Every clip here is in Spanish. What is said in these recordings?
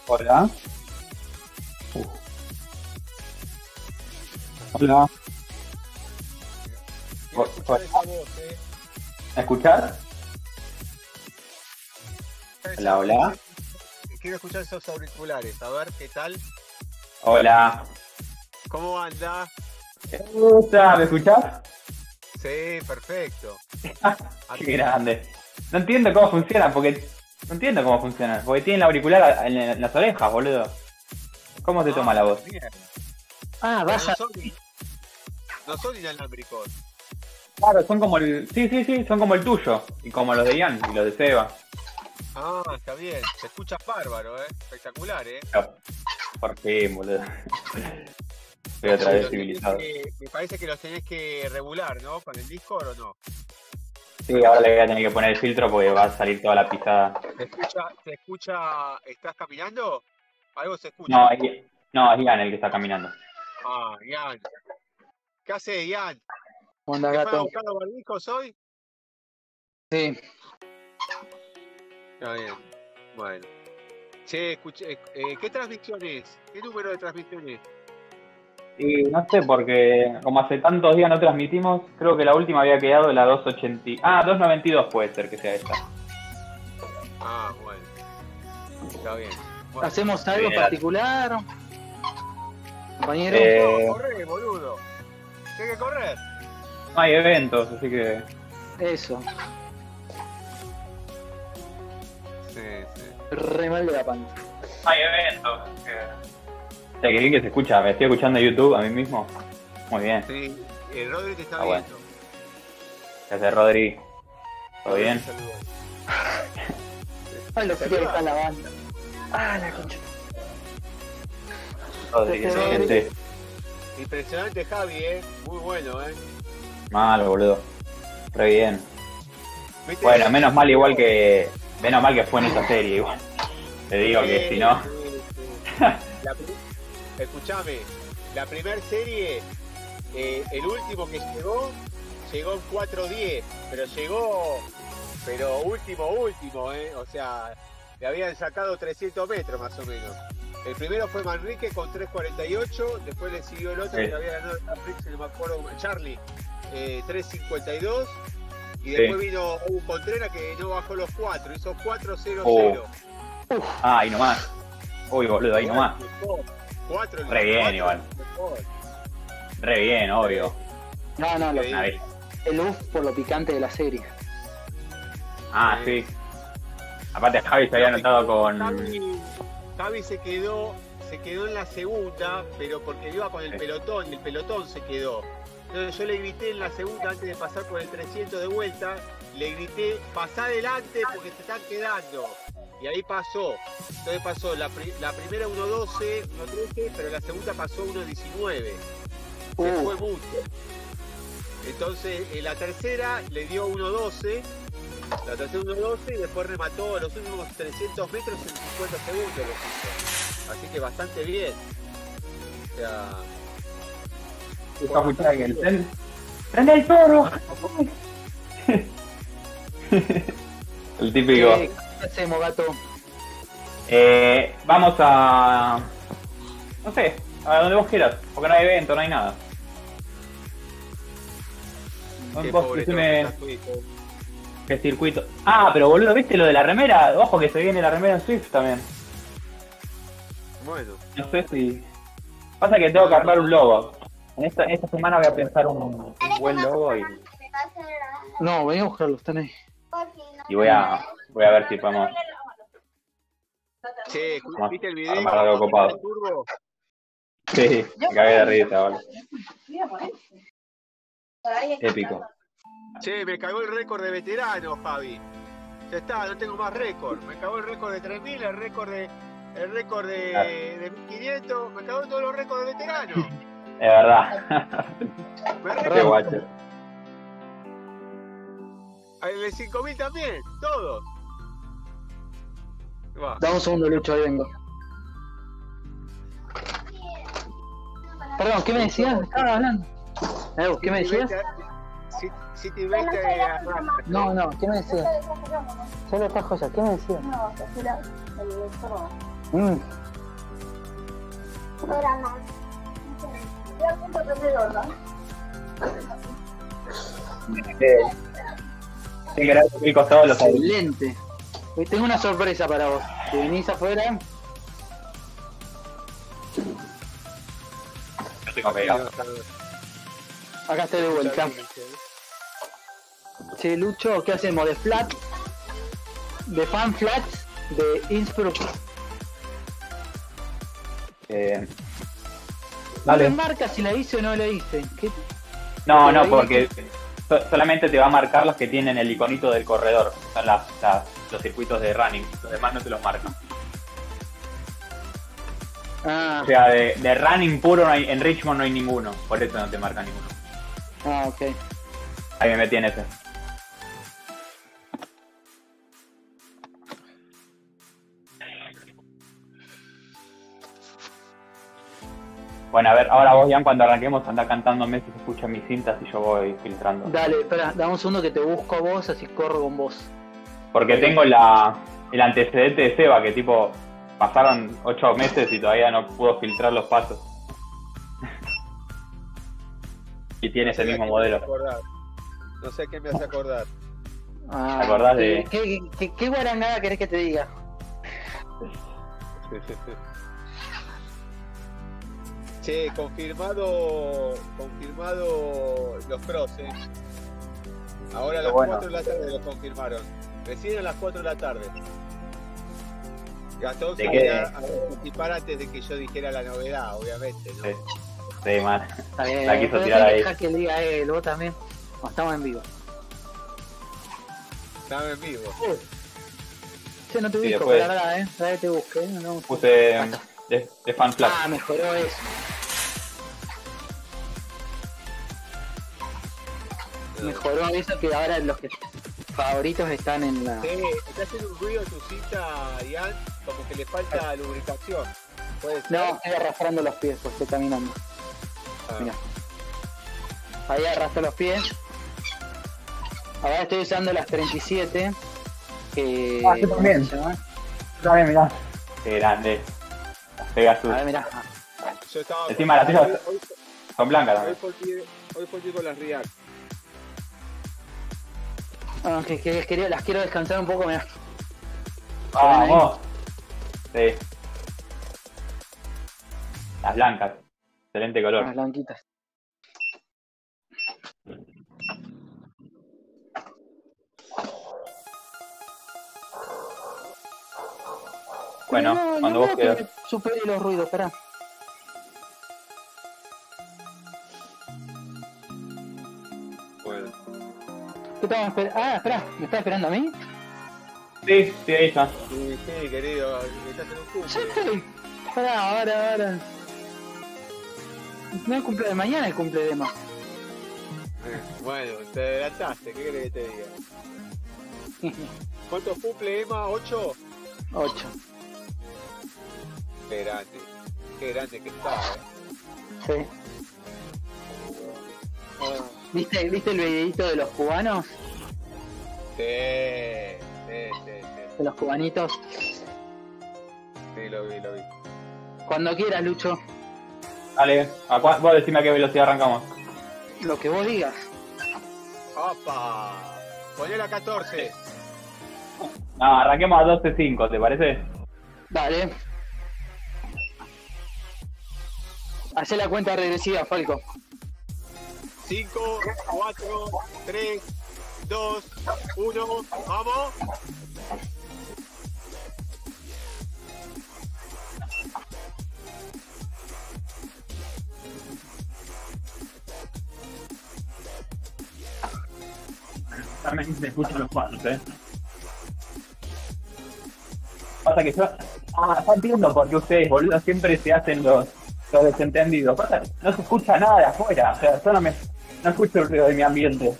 Hola. Hola. Quiero escuchar esa voz, ¿Me escuchás? Hola, hola. Quiero escuchar esos auriculares, a ver qué tal. Hola. ¿Cómo anda? ¿Me escuchás? Sí, perfecto. Qué grande. No entiendo cómo funciona, porque... No entiendo cómo funciona, porque tienen el auricular en las orejas, boludo. ¿Cómo se toma la voz? Bien. Ah, Pero vaya. no son inalámbricos. Claro, son como el... Sí, son como el tuyo. Y como los de Ian y los de Seba. Ah, está bien. Se escucha bárbaro, espectacular, No, por fin, boludo. Estoy otra vez civilizado. Me parece que los tenés que regular, ¿no? Con el Discord o no. Sí, ahora le voy a tener que poner el filtro porque va a salir toda la pisada. ¿Se escucha? ¿Estás caminando? Algo se escucha. No, es Ian el que está caminando. Ah, Ian. ¿Qué hace Ian? ¿Cómo andás, ¿Te fueron a gato? buscar los barbijos hoy? Sí. Está bien. Bueno. Che, escuché, ¿qué transmisión es? ¿Qué número de transmisión es? Y no sé, porque como hace tantos días no transmitimos, creo que la última había quedado la 280... Ah, 292 puede ser que sea esta. Ah, bueno. Está bien. Bueno. ¿Hacemos algo Bien. particular, compañero? No, corre, boludo. Tienes que correr. No hay eventos, así que... Eso. Sí. Re mal de la panza. No hay eventos. O sea, que bien que se escucha. Me estoy escuchando en YouTube a mí mismo. Muy bien. Sí. Rodri te está Ah, bueno. viendo. ¿Qué haces, Rodri? ¿Todo bien? Saludos. Ay, lo que está la banda. Ah, la concha. Rodri, Sí, gente. Impresionante Javi, muy bueno, Malo, boludo. Re bien. ¿Viste? Bueno, menos mal que fue en esa serie igual. Te digo que si no... Escuchame, la primera serie, el último que llegó en 4:10, pero último, o sea, le habían sacado 300 metros más o menos. El primero fue Manrique con 3:48, después le siguió el otro que había ganado el Prix, no me acuerdo, Charlie, 3:52, y después vino Hugo Contreras que no bajó los 4, hizo 4:00. Ah, ahí nomás. Uy, boludo, ahí nomás. 4, Re bien, igual. Re bien, obvio. No, Ahí. el UF por lo picante de la serie. Ah, sí. Aparte Javi se había anotado con... Javi se quedó en la segunda, pero porque iba con el pelotón, y el pelotón se quedó. Entonces yo le grité en la segunda antes de pasar por el 300 de vuelta, le grité, pasá adelante porque te están quedando. Y ahí pasó. Entonces pasó la primera 1:12, 1:13, pero la segunda pasó 1:19. Se fue mucho. Entonces en la tercera le dio 1:12, y después remató los últimos 300 metros en 50 segundos los hizo. Así que bastante bien. O sea... Está escuchando que el tren... ¡Prende el toro! El típico... ¿Qué hacemos, gato? Vamos a... No sé, a donde vos quieras, porque no hay evento, no hay nada. Vos decime qué circuito. Ah, pero boludo, ¿viste lo de la remera? Ojo que se viene la remera en Swift también. Bueno. No sé si... Pasa que tengo que armar un logo. En esta semana voy a pensar un buen logo y No, voy a buscarlo, están ahí. voy a ver si podemos Che, ¿viste el video? armar algo copado. Turbo? Sí, me cagué de risa, boludo. Épico. Che, me cagó el récord de veterano, Javi. Ya está, no tengo más récord. Me cagó el récord de 3000, el récord de 1500, me cagó todos los récords de veterano. Es verdad. Qué guacho. El de 5000 también, todos. Va. Dame un segundo, Lucho, ahí vengo. Perdón, ¿qué me decías? Estaba hablando. ¿Qué me decías? City 20 No, ¿qué me decías? Solo estas cosas, ¿qué me decías? No, el Mm. Sí, que era el costado de los audífonos. Excelente. Hoy tengo una sorpresa para vos. Si venís afuera, Yo tengo pegado. acá estoy de vuelta. Che, Lucho, ¿qué hacemos? ¿De flat? ¿De fan flats? ¿De Innsbruck? ¿No Vale. me marca si la hice o no la hice? ¿Qué? No, no, porque solamente te va a marcar los que tienen el iconito del corredor. Son los circuitos de running. Los demás no te los marcan. Ah, O sea, de running puro no hay, en Richmond no hay ninguno. Por eso no te marca ninguno. ok. Ahí me metí en ese. Bueno, a ver, ahora vos, Ian, cuando arranquemos, anda cantándome si se escuchan mis cintas y yo voy filtrando. Dale, espera, dame un segundo que te busco a vos, así corro con vos. Porque tengo el antecedente de Seba, que tipo, pasaron 8 meses y todavía no pudo filtrar los pasos. Y tiene ese mismo modelo. No sé qué me hace acordar. Ah, ¿Te acordás de...? ¿Qué guarangada querés que te diga? Che, confirmado los crosses. Ahora a las Bueno. 4 de la tarde lo confirmaron. Recién a las 4 de la tarde. Gastón ¿De se qué? quería participar antes de que yo dijera la novedad, obviamente, ¿no? Sí, sí, man. Está bien, La quiso pero tirar ahí. deja que le diga él, vos también. No, estamos en vivo. Estaba en vivo. Che, no te Sí, ubico, después. pará, pará, te busqué. No. Puse de fan flat. Ah, mejoró eso. Mejoró eso que ahora los que favoritos están en la... Está haciendo un ruido tu cita, Ian, como que le falta lubricación. ¿Puede ser? No, estoy arrastrando los pies, pues estoy caminando. Ah. Mira. Ahí arrastro los pies. Ahora estoy usando las 37. Que... Ah, yo también. ¿cómo se llama? También, mirá. Qué grande. Las Pegasus. A ver, mirá. Yo estaba Encima las tuyas hoy son blancas también. por con las React. Ah, las quiero descansar un poco, mirá. Vamos. Sí. Las blancas. Excelente Las color. blanquitas. Bueno, No, cuando no vos veo quieras. que supere los ruidos, esperá. Bueno. ¿Qué estamos esperando? Ah, espera, ¿me estás esperando a mí? Sí, sí, ahí está. Sí, querido, estás en un Ya cumple. estoy. Pará, ahora. No el cumple de mañana, el cumple de Emma. Bueno, te adelantaste, ¿qué querés que te diga? ¿Cuántos cumple Emma? ¿8? 8. Qué grande que está, Sí. Ah, ¿Viste el videito de los cubanos? sí. De los cubanitos. Sí, lo vi. Cuando quieras, Lucho. Dale, vos decime a qué velocidad arrancamos. Lo que vos digas. ¡Opa! Poné la 14. No, arranquemos a 12.5, ¿te parece? Dale. Hacé la cuenta regresiva, Falco. 5, 4, 3, 2, 1, ¡vamos! También se escuchan los pasos, Pasa que yo... ya entiendo por qué ustedes, boludo, siempre se hacen los desentendidos. Pasa, no se escucha nada de afuera, o sea, yo no escucho el ruido de mi ambiente.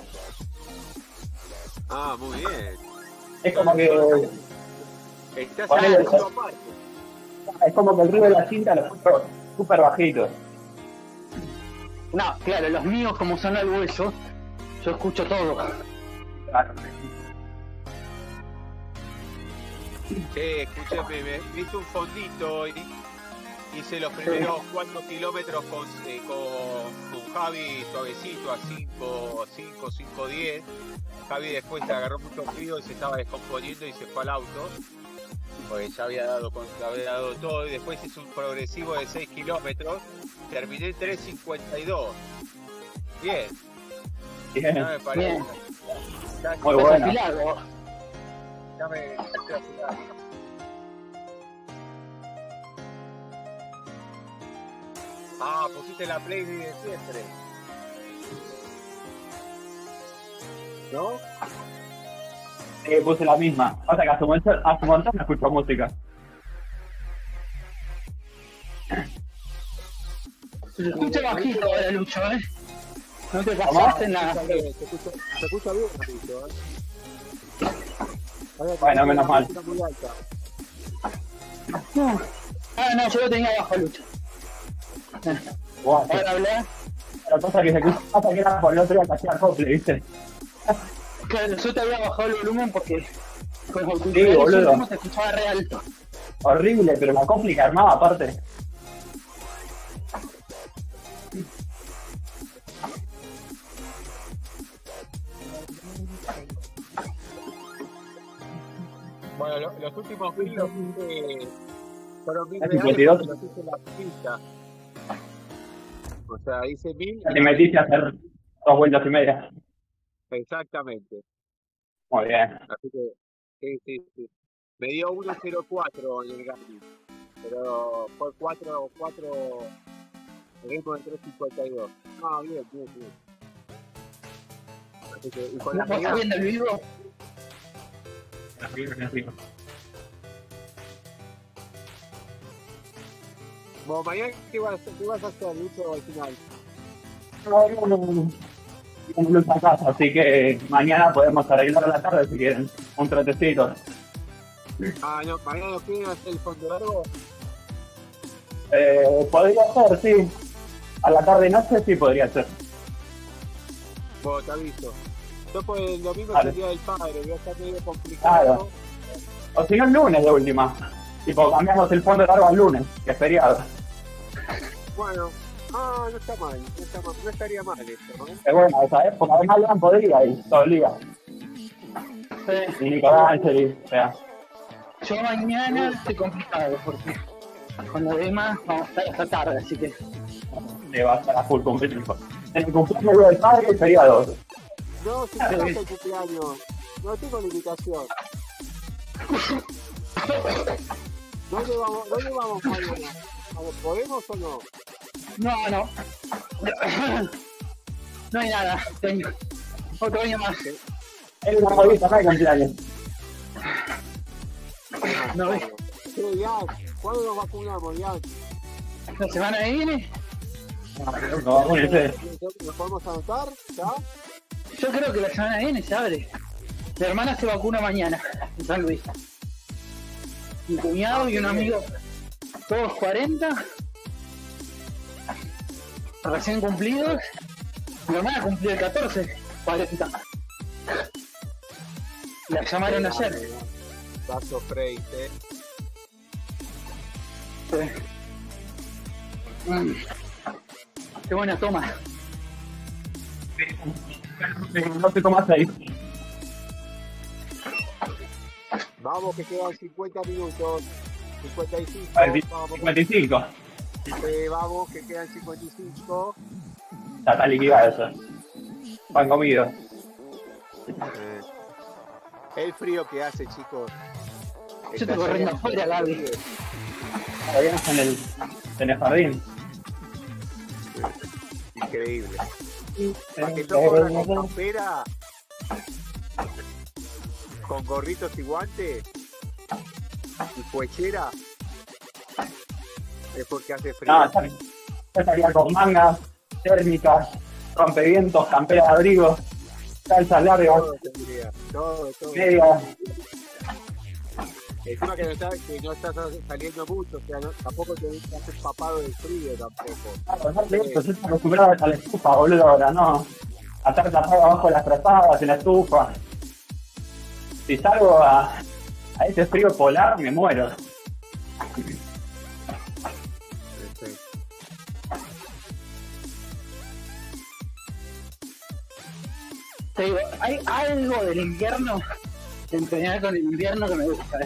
Ah, muy bien. Es como que... Estás Ponele haciendo el- aparte. Es como que el ruido de la cinta lo escucho súper bajito. No, claro, los míos como son al hueso, yo escucho todo. Claro. Che, escúcheme, me hice un fondito y hice los primeros 4 kilómetros con Javi suavecito a 5:10. Javi después se agarró mucho frío y se estaba descomponiendo y se fue al auto. Porque ya había dado todo y después hice un progresivo de 6 kilómetros. Terminé en 3:52. Bien. Bien. Ya me parece. Bien. Muy Estás bueno. afilado. Ya me estoy afilando. Ah, pusiste la playlist de siempre. ¿No? Puse la misma. O sea que hace un montón no escucho música. Se escucha bajito ahora, Lucho, ¿eh? No te pasaste en la... Se escucha bien, Lucho, ¿eh? Bueno, menos mal. Muy alta. No. Ah, no, yo lo tenía abajo, Lucho. Wow. Ahora hablar. La cosa que se pasa que era por el otro día que hacía acople, ¿viste? Claro, yo te había bajado el volumen porque con el Sí, boludo. se escuchaba re alto. Horrible, pero la acople que armaba aparte. Bueno, los últimos 1000 los hice, fueron 1000 ¿A reales 52? porque los hice en la pista. O sea, hice 1000. Ya te metiste a hacer 2 vueltas y media. Exactamente. Muy bien. Así que, sí. Me dio 1:04 en el Garmin. Pero fue 4, el ritmo de 3:52. Ah, bien. Así que, y con la ¿Vos estás viendo el vivo? Bueno, mañana, ¿qué vas a hacer, Lucho, al final? Un plus a casa, así que mañana podemos arreglar la tarde si quieren. Un trotecito. Ah, no, mañana no quieren hacer el fondo largo. Podría ser, sí. A la tarde y noche sí podría ser. Bueno, te aviso. Yo por el domingo Vale. es el día del padre, voy a estar medio complicado. Claro. O si no, el lunes de última. Tipo, cambiamos el fondo largo al lunes, que es feriado. Bueno, no está mal, no estaría mal eso, ¿no? Es bueno, esa época, además León podría ir todo el día. Sí. Y Nicolás Angeli, o sea. Yo mañana estoy complicado porque con lo demás vamos a estar hasta tarde, así que... Le va a estar a full completo. En el cumpleaños del padre y feriado. No, si pasa el cumpleaños, no tengo limitación. ¿Dónde vamos mañana? ¿Podemos o no? No. No hay nada, tengo otro año más. Es una jodida, no hay cumpleaños. No ves, Che, Ian, ¿cuándo nos vacunamos, Ian? la semana que viene, No, vacúnense. ¿Nos podemos anotar? ¿Ya? yo creo que la semana que viene se abre. Mi hermana se vacuna mañana en San Luis. Mi cuñado y un amigo, todos 40, recién cumplidos. Mi hermana cumplió el 14, 40. La llamaron ayer. Vaso Freit, Qué buena toma. No sé cómo hace ahí. Vamos, que quedan 50 minutos. 55. A ver, Vamos, 55. vamos, que quedan 55. Ya está liquidado eso. Pan comido. El frío que hace, chicos. Yo estoy corriendo afuera, Gaby. Todavía no en el jardín. Increíble. Para que yo corra con campera, con gorritos y guantes y cuechera, es porque hace frío. No, yo estaría con mangas, térmicas, rompevientos, campera de abrigo, calzas largas, Todo tendría, todo. medias. Encima que no estás saliendo mucho, o sea, tampoco te has empapado de frío tampoco. Claro, no de esto, yo estoy acostumbrado a la estufa, boludo, ahora no. A estar tapado abajo de las frazadas, en la estufa. Si salgo a A ese frío polar me muero. Te digo, hay algo del invierno, de entrenar con el invierno que me gusta.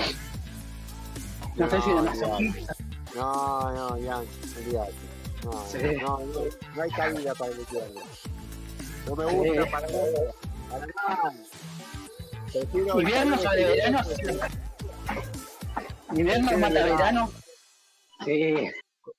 No sé si de masoquista. No, ya, olvídate. No, Sí. no hay cabida para el invierno. No me gusta Sí. para nada. Prefiero Invierno sobre verano, sí. Invierno mata verano. Sí.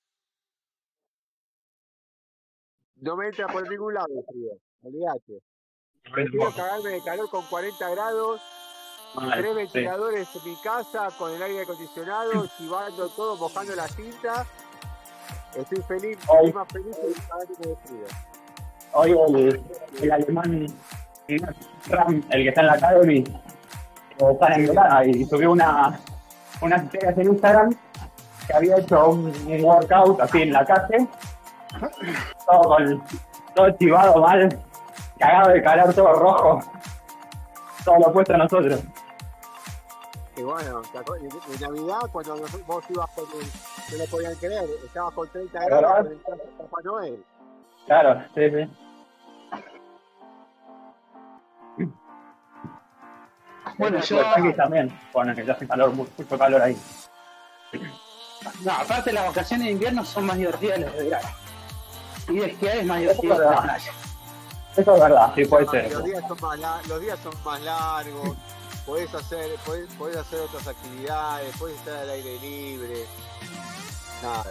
No me entra por ningún lado el frío, olvídate. Prefiero cagarme de calor con 40 grados, 3 ventiladores en mi casa, con el aire acondicionado, chivando todo, mojando la cinta. Estoy feliz, estoy más feliz que cagarme de frío. Hoy el alemán Ram, el que está en la Academy, está en Milán y subió unas historias en Instagram que había hecho un workout así en la calle, todo chivado mal, cagado de calor, todo rojo, todo lo opuesto a nosotros. Y bueno, en Navidad, cuando vos ibas con no lo podían creer, estabas con 30 grados con el Papá Noel. Claro, sí. Bueno, yo. Aquí también, bueno, que ya hace calor, mucho calor ahí. No, aparte las vacaciones de invierno son más divertidas que las de verano. Y de esquiar es más divertido que la playa. Eso es verdad, sí puede ser. Los días son más largos, podés hacer otras actividades, podés estar al aire libre. Nada.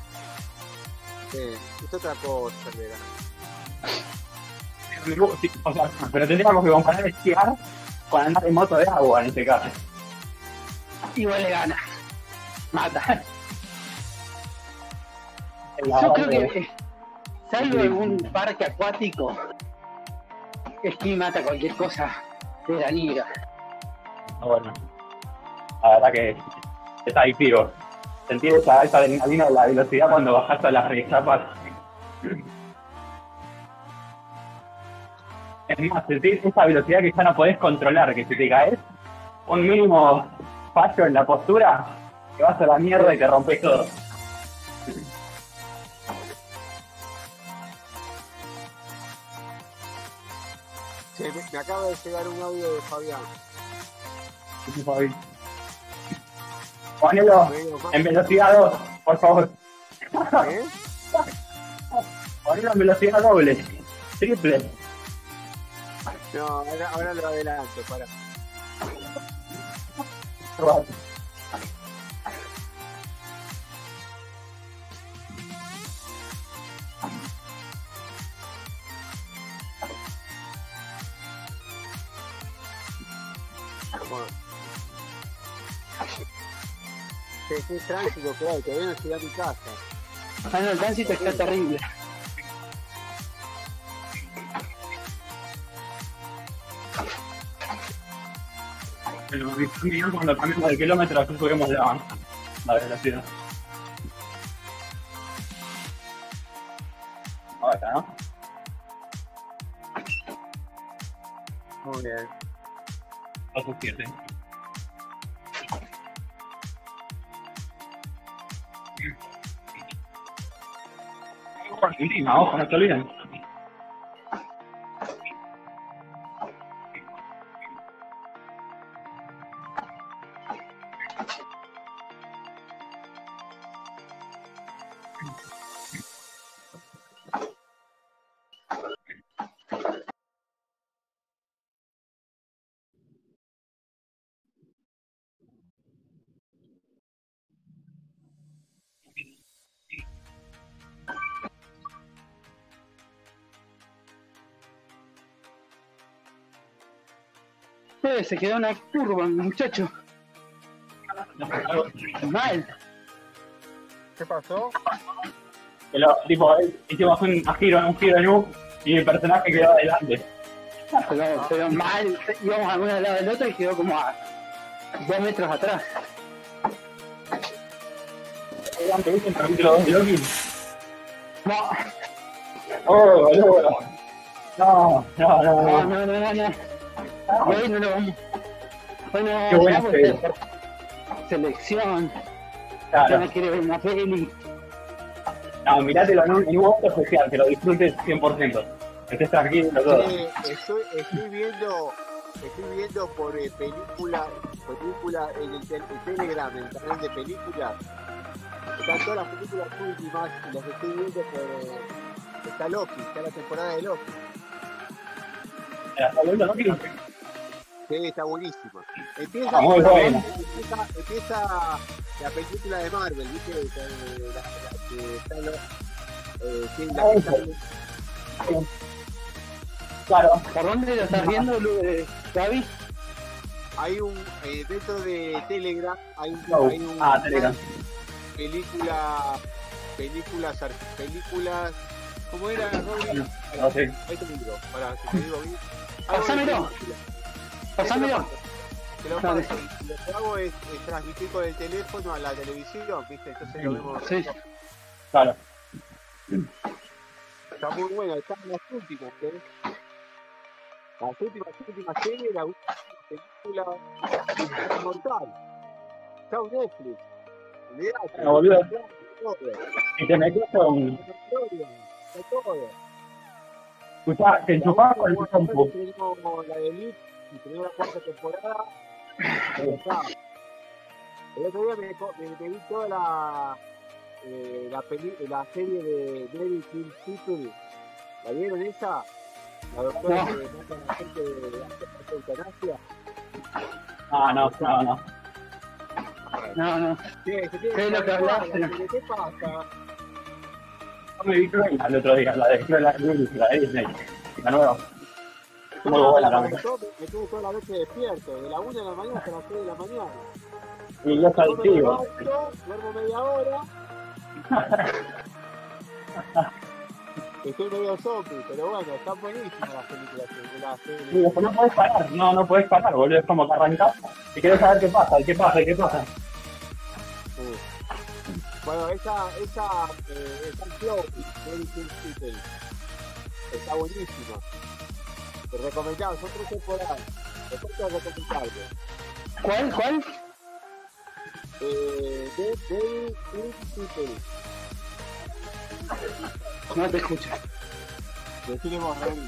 Es otra cosa el verano. Sí, o sea, pero tendríamos que comparar esquiar con andar en moto de agua en este caso. Igual le gana. Mata. Yo creo que, salvo en un parque acuático, esquí mata cualquier cosa veraniega. Bueno, la verdad que está adictivo. Sentir esa adrenalina de la velocidad cuando bajas a las rechapas. Es más, sentir esa velocidad que ya no podés controlar, que si te caes, un mínimo fallo en la postura, te vas a la mierda y te rompes todo. Me acaba de llegar un audio de Fabián. Ponelo en velocidad 2, por favor. ¿Eh? Ponelo en velocidad doble, triple. No, ahora lo adelanto, para. Bueno. Qué tránsito que hay, todavía no llegué a mi casa. Ah, no, el tránsito está terrible. Pero cuando cambiamos de kilómetro, así subimos la velocidad. Ahora está, ¿no? Muy bien. 8-7. Argentina, ojo, no te olviden. Se quedó una curva, muchacho. Mal. ¿Qué pasó? Tipo, hicimos un giro en U y el personaje quedó adelante. Pero mal, íbamos a uno al lado del otro y quedó como a 2 metros atrás. Adelante, ¿viste el capítulo 2 de Loki? No, Oh, boludo. No. no. Y ahí no lo vamos. Bueno, Qué buena vamos a serie. hacer selección, Claro. ya quiere ver una peli. No, mirátelo en un momento especial, que lo disfrutes 100%. Estés tranquilo todo. Estoy viendo por película en el Telegram, en el canal de películas. Están todas las películas últimas y las estoy viendo por... Está Loki, está la temporada de Loki. ¿Estás viendo, Loki? Sí, está buenísima. Empieza, Muy buena. empieza la película de Marvel, ¿viste? Que está tiene la que está- Claro. ¿Por dónde lo estás viendo, Gaby? hay un dentro de Telegram hay un Telegram. películas ¿cómo era, Rodri? No sé. Ahí te digo, para que te digo bien. Pásamelo. Pásamelo. Te lo Dale. paso. Y lo que hago es transmitir con el teléfono a la televisión, ¿viste? Entonces lo vemos. Sí. Claro. Está muy buena, están las últimas, ¿eh? Las últimas series, la última película Inmortal. Está un Netflix. Olvidate. Bueno, boludo. Está todo. Si te metes con... Está todo. Escuchá, te enchufás con el compu. Tenemos la de Elite y tenemos la cuarta temporada. Está. El otro día me vi toda la serie de Mary Kill People. ¿La vieron esa? La doctora que mata a la gente de eutanasia. No. No. Sí, se tiene ¿Qué es lo que hablaste? ¿Qué pasa? Yo me vi Cruella el otro día, la de Cruella la de Disney. La nueva. Muy buena también. Me tuve toda la noche despierto, de la 1 de la mañana hasta las 3 de la mañana. Y yo es adictivo. Duermo media hora. Estoy medio zombie, pero bueno, están buenísimas las películas de la serie. Y después no podés parar, no podés parar, boludo. Es como que arrancás y querés saber qué pasa. Bueno, esa Flow, Mary Kill People, está buenísima. Te recomendamos, son 3 temporadas. Después te recomendable. ¿Cuál? Mary Kill People. No te escucho. Deciremos Mary.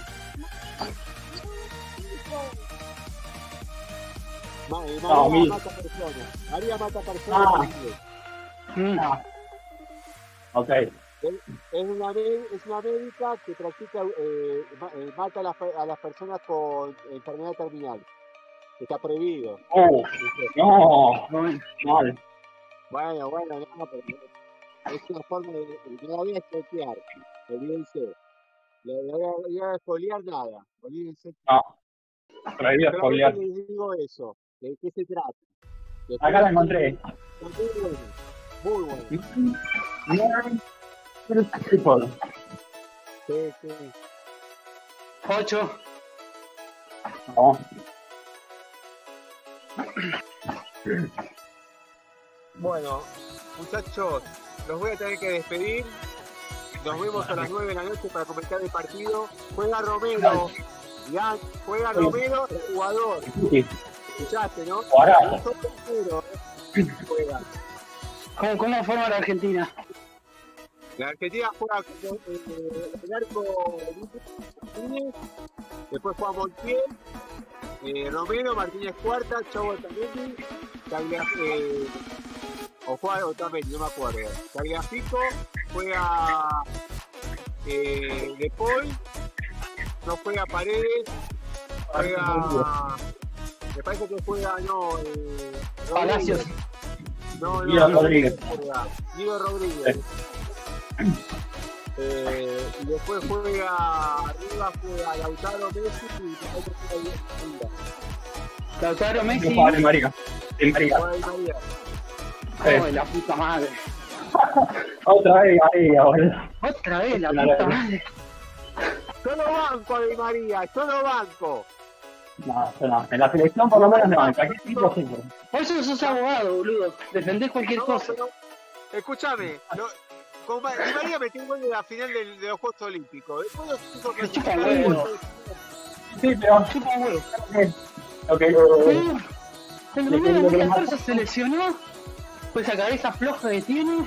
María mata personas. María mata personas. Ok. Es una médica que practica, mata a las personas con enfermedad terminal. Está prohibido. No. Mal. Bueno, no, pero es una forma de... No la voy a explicar. Olvídense. No voy a expoliar nada. Olvídense. No. Prohibido spoilear. Les digo eso. ¿De qué se trata? Acá la encontré. Muy bueno. People. Sí. 8. No. Bueno, muchachos, los voy a tener que despedir. Nos vemos a las 9 de la noche para comentar el partido. Juega Romero. Ya, juega Romero, el jugador. Sí. Escuchaste, ¿no? Jugará. Juega. ¿Cómo forma la Argentina? La Argentina juega con el arco Martínez, después juega Montiel, Romero, Martínez Cuarta, Chavo Otamendi, o juega Otamendi, no me acuerdo. Tagliafico, juega De Paul, no juega Paredes, juega... Me parece que juega, Palacios. Guido Rodríguez. Guido Rodríguez. Y después arriba juega Lautaro Messi y Lautaro Messi. Juega Di María. Di María. juega Di María. Oh, la puta madre. Otra vez Di María, boludo. Otra vez la puta madre. Solo banco Di María, solo banco. No, eso no. En la selección por lo menos no. En cualquier tipo sí. Por eso sos abogado, boludo. Defendés cualquier cosa. Escúchame, Di María metió un gol en la final de los Juegos Olímpicos. Después los chicos que Chupa huevo. Sí, pero Chupa huevo. Ok. El Le domingo que de le la mata. se lesionó, pues esa cabeza floja que tiene.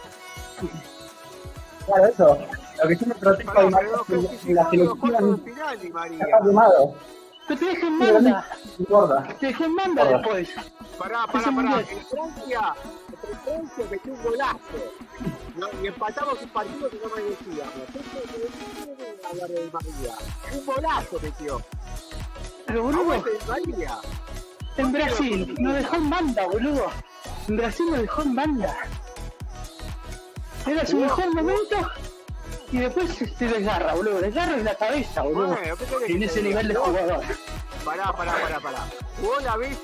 Claro, eso. Lo que yo me protejo de Pará, María pero es que en la los cuartos selección de final, Di María. está quemado. Pero te dejé en Sí, pero no banda, importa. te dejé en banda Gorda. después. Pará. Ese mundial. En Francia metió un golazo. ¿No? Y empatamos un partido que no merecíamos. No hablar de Di María. Un golazo metió. Pero boludo, Aguante Di María. en Brasil nos dejó en banda, boludo. En Brasil nos dejó en banda. Era su mejor momento y después se desgarra, boludo. Desgarra en la cabeza, boludo. Bueno, ¿qué querés En que ese te diga? nivel de jugador. Pará. Jugó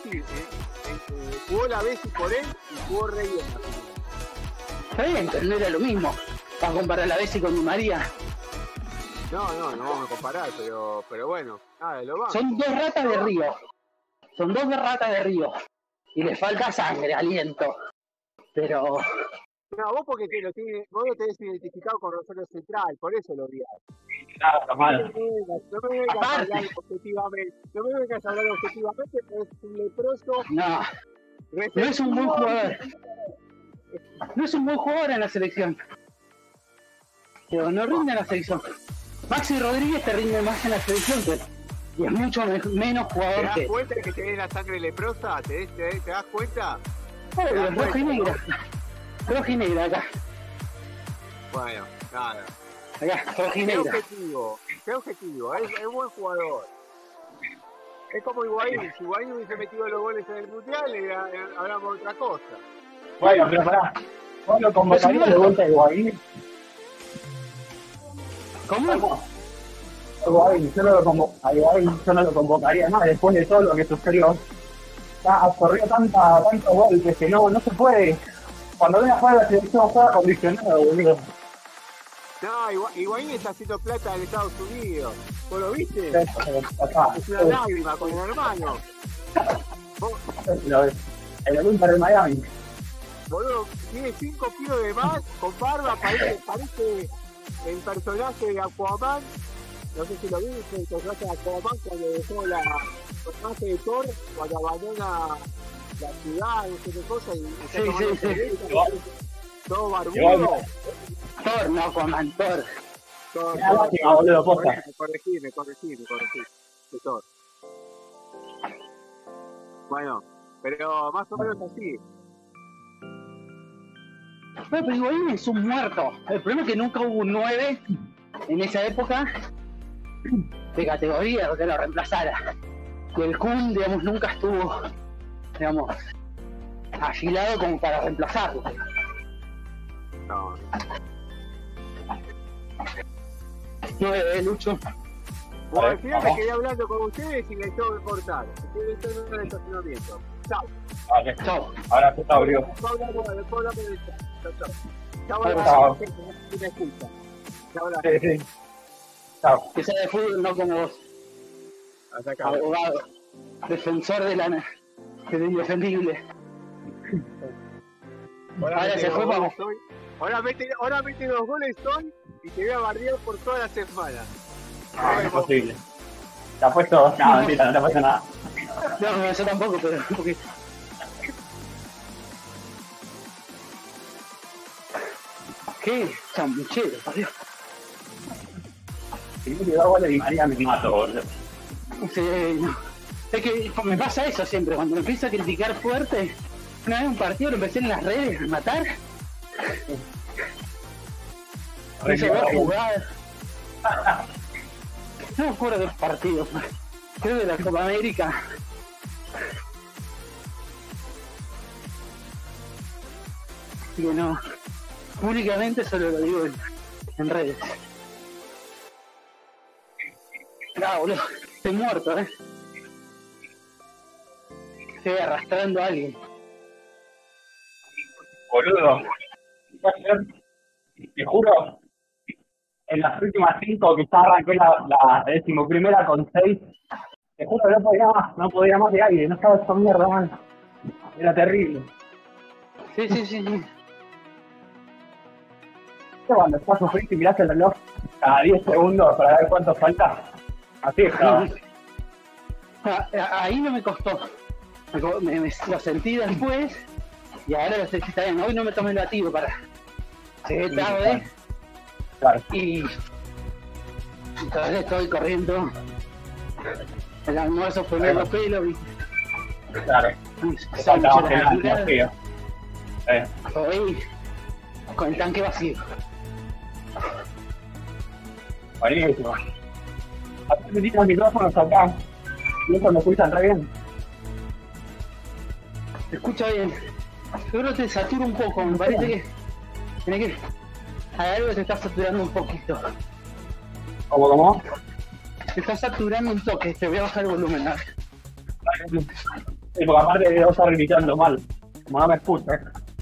la Bessi por él y jugó re bien la final. Está bien, pero no era lo mismo. Para comparar la Bessi con Di María. No vamos a comparar, pero bueno, nada, lo vamos. Son dos ratas de río. Son dos ratas de río. Y le falta sangre, aliento. Pero No, vos porque vos lo tenés identificado con Rosario Central, por eso lo odiás. Nada, está mal. No me vengas a Aparte. hablar objetivamente, pero es un leproso. no es un buen jugador. No es un buen jugador en la selección. Pero no rinde en la selección. Maxi Rodríguez te rinde más en la selección que y es mucho menos ¿Te jugador das que cuenta de que tenés la sangre leprosa? ¿Te das cuenta? obvio, roja y negra. Roja y negra acá. Bueno, nada. Acá, roja y ¿Qué negra. objetivo? Es buen jugador. Es como Higuaín. Si Higuaín hubiese metido los goles en el Mundial, hablamos de otra cosa. Bueno, pero pará. ¿Vos lo convocarías de vuelta a Higuaín? ¿Cómo? Higuaín, a Higuaín yo no lo convocaría más después de todo lo que sucedió. Ya absorbió tanto golpes que no se puede. Cuando viene a jugar la selección juega condicionado, boludo. No, Higuaín está haciendo plata en Estados Unidos. ¿Vos lo viste? Acá. Es una lágrima con el hermano. El Olimpo del Miami. Boludo, tiene 5 kilos de más, con barba, parece el personaje de Aquaman. No sé si lo viste, el personaje de Aquaman cuando dejó el personaje de Thor, cuando abandona la ciudad, no sé qué cosa, y está Sí, tomando sí. cerveza, todo barbudo. Thor, no, Aquaman, Thor. Todo, Una lástima, boludo, posta. me corregí. De Thor. Bueno, pero más o menos así. Bueno, pero Higuaín es un muerto. El problema es que nunca hubo un 9 en esa época de categoría que lo reemplazara. Y el Kun, digamos, nunca estuvo, digamos, agilado como para reemplazarlo. No. 9 Lucho. Bueno, al final me quedé hablando con ustedes y les tengo que cortar. Estoy en el estacionamiento. Chao. Vale, Chao. ahora se abrió. Después hablamos del chat. Chao. Chao. Chao. Chao. Si me escucha. Chao. Sí. Chao. Que sea de fútbol, no como vos, Hasta acá. abogado, defensor del indefendible. Ahora se fue, vamos. Ahora mete 2 goles hoy y te voy a bardear por toda la semana. No, imposible. Te ha puesto. No, mentira, no te ha puesto nada. No, yo tampoco, pero un poquito. Qué chambuchero, por Dios. Si me quedó goles de Di María me mato, boludo. Sí, no. Es que me pasa eso siempre, cuando me empiezo a criticar fuerte. Una vez un partido lo empecé en las redes a matar. Hice dos jugadas. No me acuerdo de los partidos. Creo de la Copa América. Así que no. Públicamente solo lo digo en redes. No, boludo. Estoy muerto, Estoy arrastrando a alguien. Boludo. Te juro, en las últimas 5 que ya arranqué la 11ª con 6, te juro que no podía más de aire, no estaba esa mierda, man. Era terrible. Sí. Cuando estás sufriendo y mirás el reloj cada 10 segundos para ver cuánto falta, así estaba. Ahí no me costó. lo sentí después y ahora lo estoy bien. Hoy no me tomé el batido para. Llegué tarde Claro, y todavía estoy corriendo. El almuerzo fue medio pelo, ¿viste? claro. Faltaba gelatina, frío. Hoy con el tanque vacío. Buenísimo. Aparte tiene los micrófonos acá. Y eso me escuchan re bien. Se escucha bien. Yo creo que te satura un poco, me parece que tenés que. Hay algo que te está saturando un poquito. ¿Cómo? Te está saturando un toque, te voy a bajar el volumen. ¿No? Sí, porque aparte debo estar gritando mal. Como no me escucha.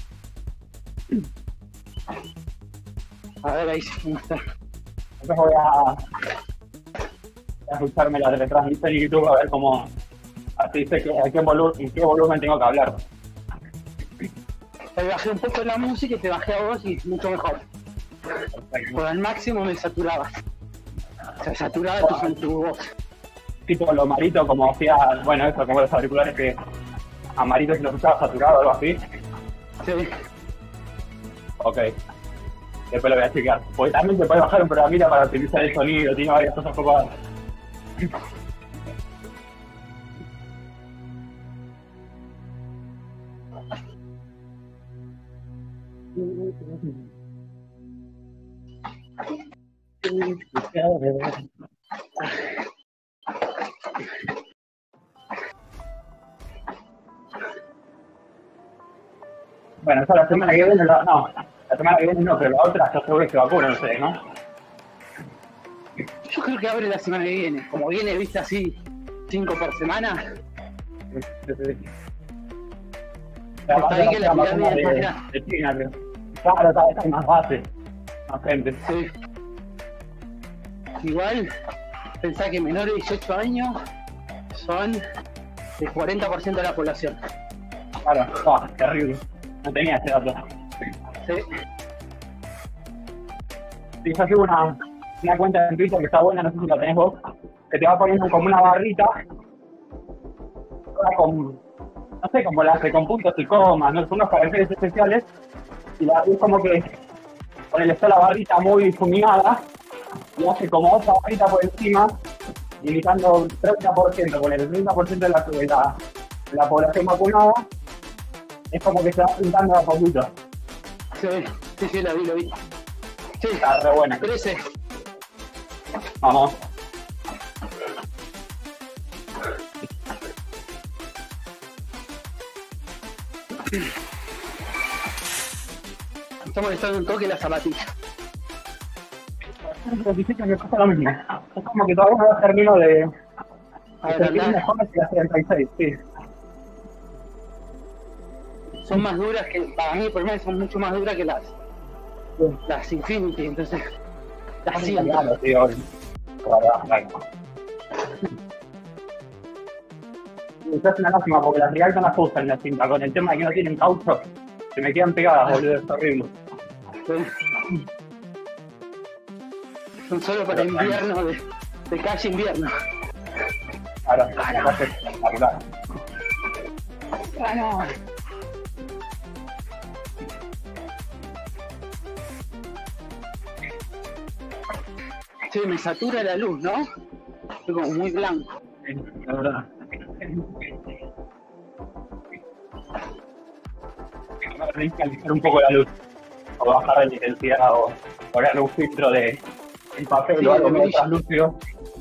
A ver ahí cómo está. Entonces voy a escucharme la retransmisión en YouTube a ver cómo. Así sé en qué volumen tengo que hablar. Te bajé un poco la música y te bajé a vos y mucho mejor. Por al máximo me saturabas. Se saturaba tu voz. Tipo lo Marito, como hacía, bueno, eso, como los auriculares que a Marito se los escuchaba saturado o algo así. Sí. Ok. Después lo voy a chequear. Porque también se puede bajar un programita para optimizar el sonido, tiene varias cosas copadas. Bueno, esa la semana que viene, no, la semana que viene no, pero la otra yo seguro que se vacunan ustedes, ¿no? Yo creo que abre la semana que viene. Como viene, viste, así 5 por semana. Está ahí que la pirámide de China, creo. Claro, está más base, más gente. Sí. Igual, pensá que menores de 18 años son el 40% de la población. Claro, terrible. No tenía ese dato. Sí. Sí, yo sigo una cuenta en Twitter que está buena, no sé si la tenés vos, que te va poniendo como una barrita, con, no sé, como la hace con puntos y comas, ¿no? Son unos caracteres especiales, y es como que está la barrita muy difuminada, y hace como otra barrita por encima, indicando 30%, con el 30% de la población vacunada, es como que se va pintando a poquito. Sí, lo vi. Sí, está re buena. 13. Vamos. Está molestando un toque la zapatilla. Me pasa lo mismo. Es como que todavía no termino de. Mejor que las 36, sí. Son más duras que, para mí por lo menos son mucho más duras que las Infinity, entonces las siento. Claro, sí, obvio. Es una lástima porque las Real no las usan en la cinta, con el tema de que no tienen caucho, se me quedan pegadas, boludo, es horrible. Son solo para invierno, de calle invierno. Claro, la calle es espectacular. No. Sí, me satura la luz, ¿no? Estoy como muy blanco. La verdad. Tenés que alisar un poco la luz, o bajar la intensidad, o poner un filtro de papel o algo medio translúcido.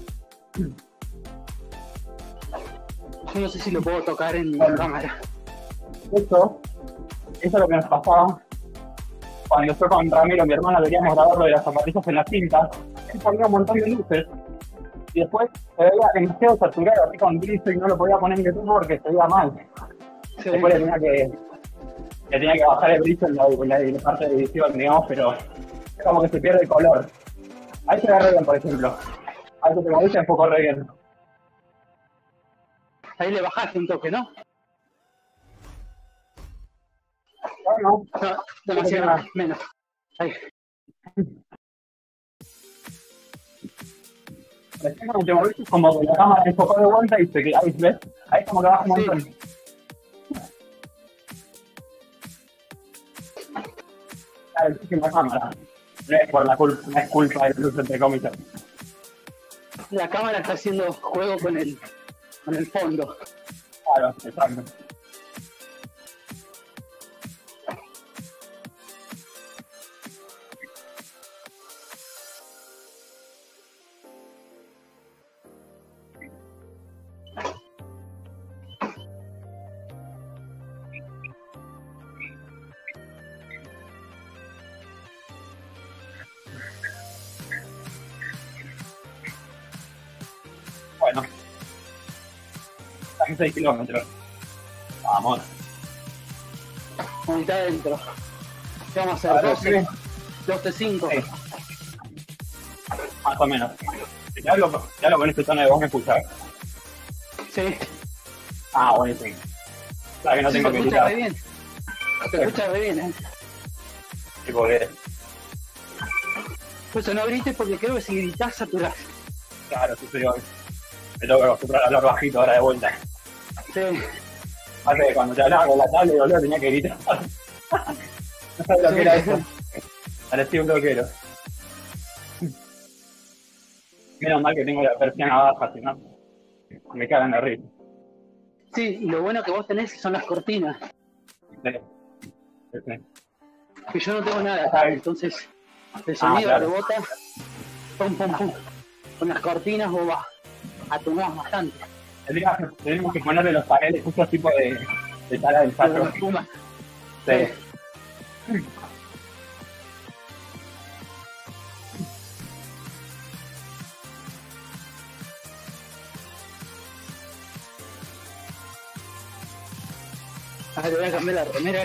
Yo no sé si lo puedo tocar en la cámara. Eso es lo que nos pasaba cuando yo con Ramiro, mi hermana, queríamos grabar lo de las zapatillas en la cinta. Él ponía un montón de luces y después se veía demasiado saturado, así con brillo, y no lo podía poner en YouTube porque se veía mal. Sí. Después le tenía que bajar el brillo en la parte de edición, digamos, pero es como que se pierde el color. Ahí se ve re bien, por ejemplo. Ahí se me dice un poco re bien. Ahí le bajaste un toque, ¿no? No, demasiado menos. Ahí. Recién como que me como que la cámara enfocó de vuelta y se queda, ¿ves? Ahí como que baja un montón. Claro, es la cámara. No es por la culpa, no es culpa del luz entre comillas. La cámara está haciendo juego con el fondo. Claro, exacto. Bueno, están 6 kilómetros. Vamos. Mitad adentro. ¿Qué vamos a A hacer? ver, 12.5. sí, más o menos. Ya lo con este tono de voz me escuchás. Sí. Ah, buenísimo. La que no tengo Se que escucha re gritar. bien. Se escucha re bien, ¿eh? Tipo que, Por eso no grites porque creo que si gritás saturás. claro, sí, sí, me tengo que acostumbrar a hablar bajito ahora de vuelta. Sí. Hace que cuando te hablaba con la tablet, boludo, tenía que gritar. No sabes lo que era eso. Parecía un loquero. Menos mal que tengo la persiana baja, si no, me cagan de risa. Sí, y lo bueno que vos tenés son las cortinas. Sí, sí, sí. Que yo no tengo nada acá, entonces el sonido claro. rebota. Pum, pum, pum. Con las cortinas vos vas. Atenuás bastante. Tenemos que ponerle los paneles justo tipo de sala del Pero ensayo. las pumas. Sí. Ah, te voy a cambiar la remera.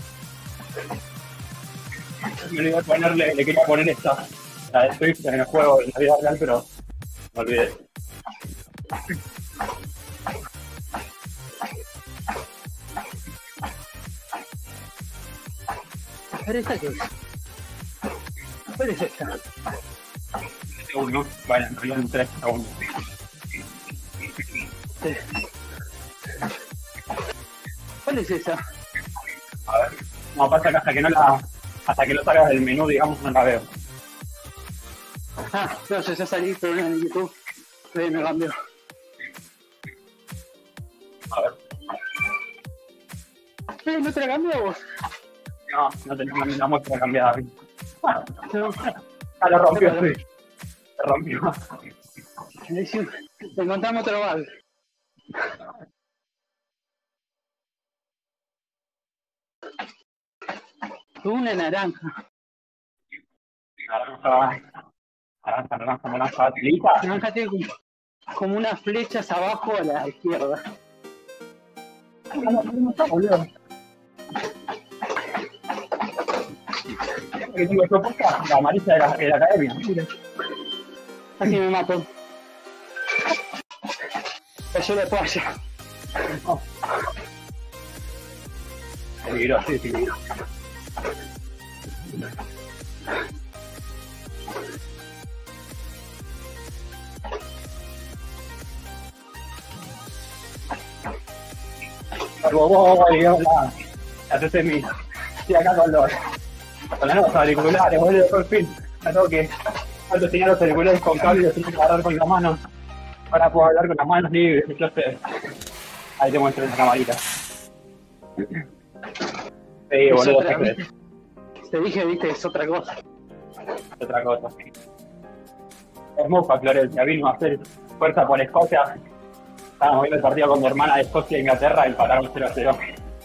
Me olvidé ponerle, le quería poner esta, la de Swift en el juego en la vida real, pero me olvidé. ¿Pero esta qué es? ¿Cuál es esta? Uno, bueno, en realidad en 3 segundos. Sí. ¿Cuál es esa? A ver, no, pasa que hasta que lo salgas del menú, digamos, no la veo. Ah, no sé, ya salí, pero en YouTube. Me cambió. A ver. ¿No te la cambió vos? No tenemos ni la muestra cambiada. No. Ah, lo rompió, sí. Se rompió. Le encontramos otro bug. Una naranja. Naranja, lisa. Naranja tiene como unas flechas abajo a la izquierda. No está, boludo. Que tengo esto puesta, la amarilla de la academia. Mira. Así me mato. Cayó la toalla. Oh. Peligroso, sí, peligroso. Hola. Hacete mi. Estoy acá con los nuevos auriculares, boludo, por fin. Me tengo que. Cuando tenía los auriculares con cable, los tengo que agarrar con la mano. Ahora puedo hablar con las manos libres, entonces. Ahí te muestro la camarita. Sí, boludo, otra, ¿qué crees? te dije, viste, es otra cosa. Es otra cosa. Es mufa, Florencia, vino a hacer fuerza por Escocia. Estábamos viendo el partido con mi hermana de Escocia e Inglaterra y pararon 0-0.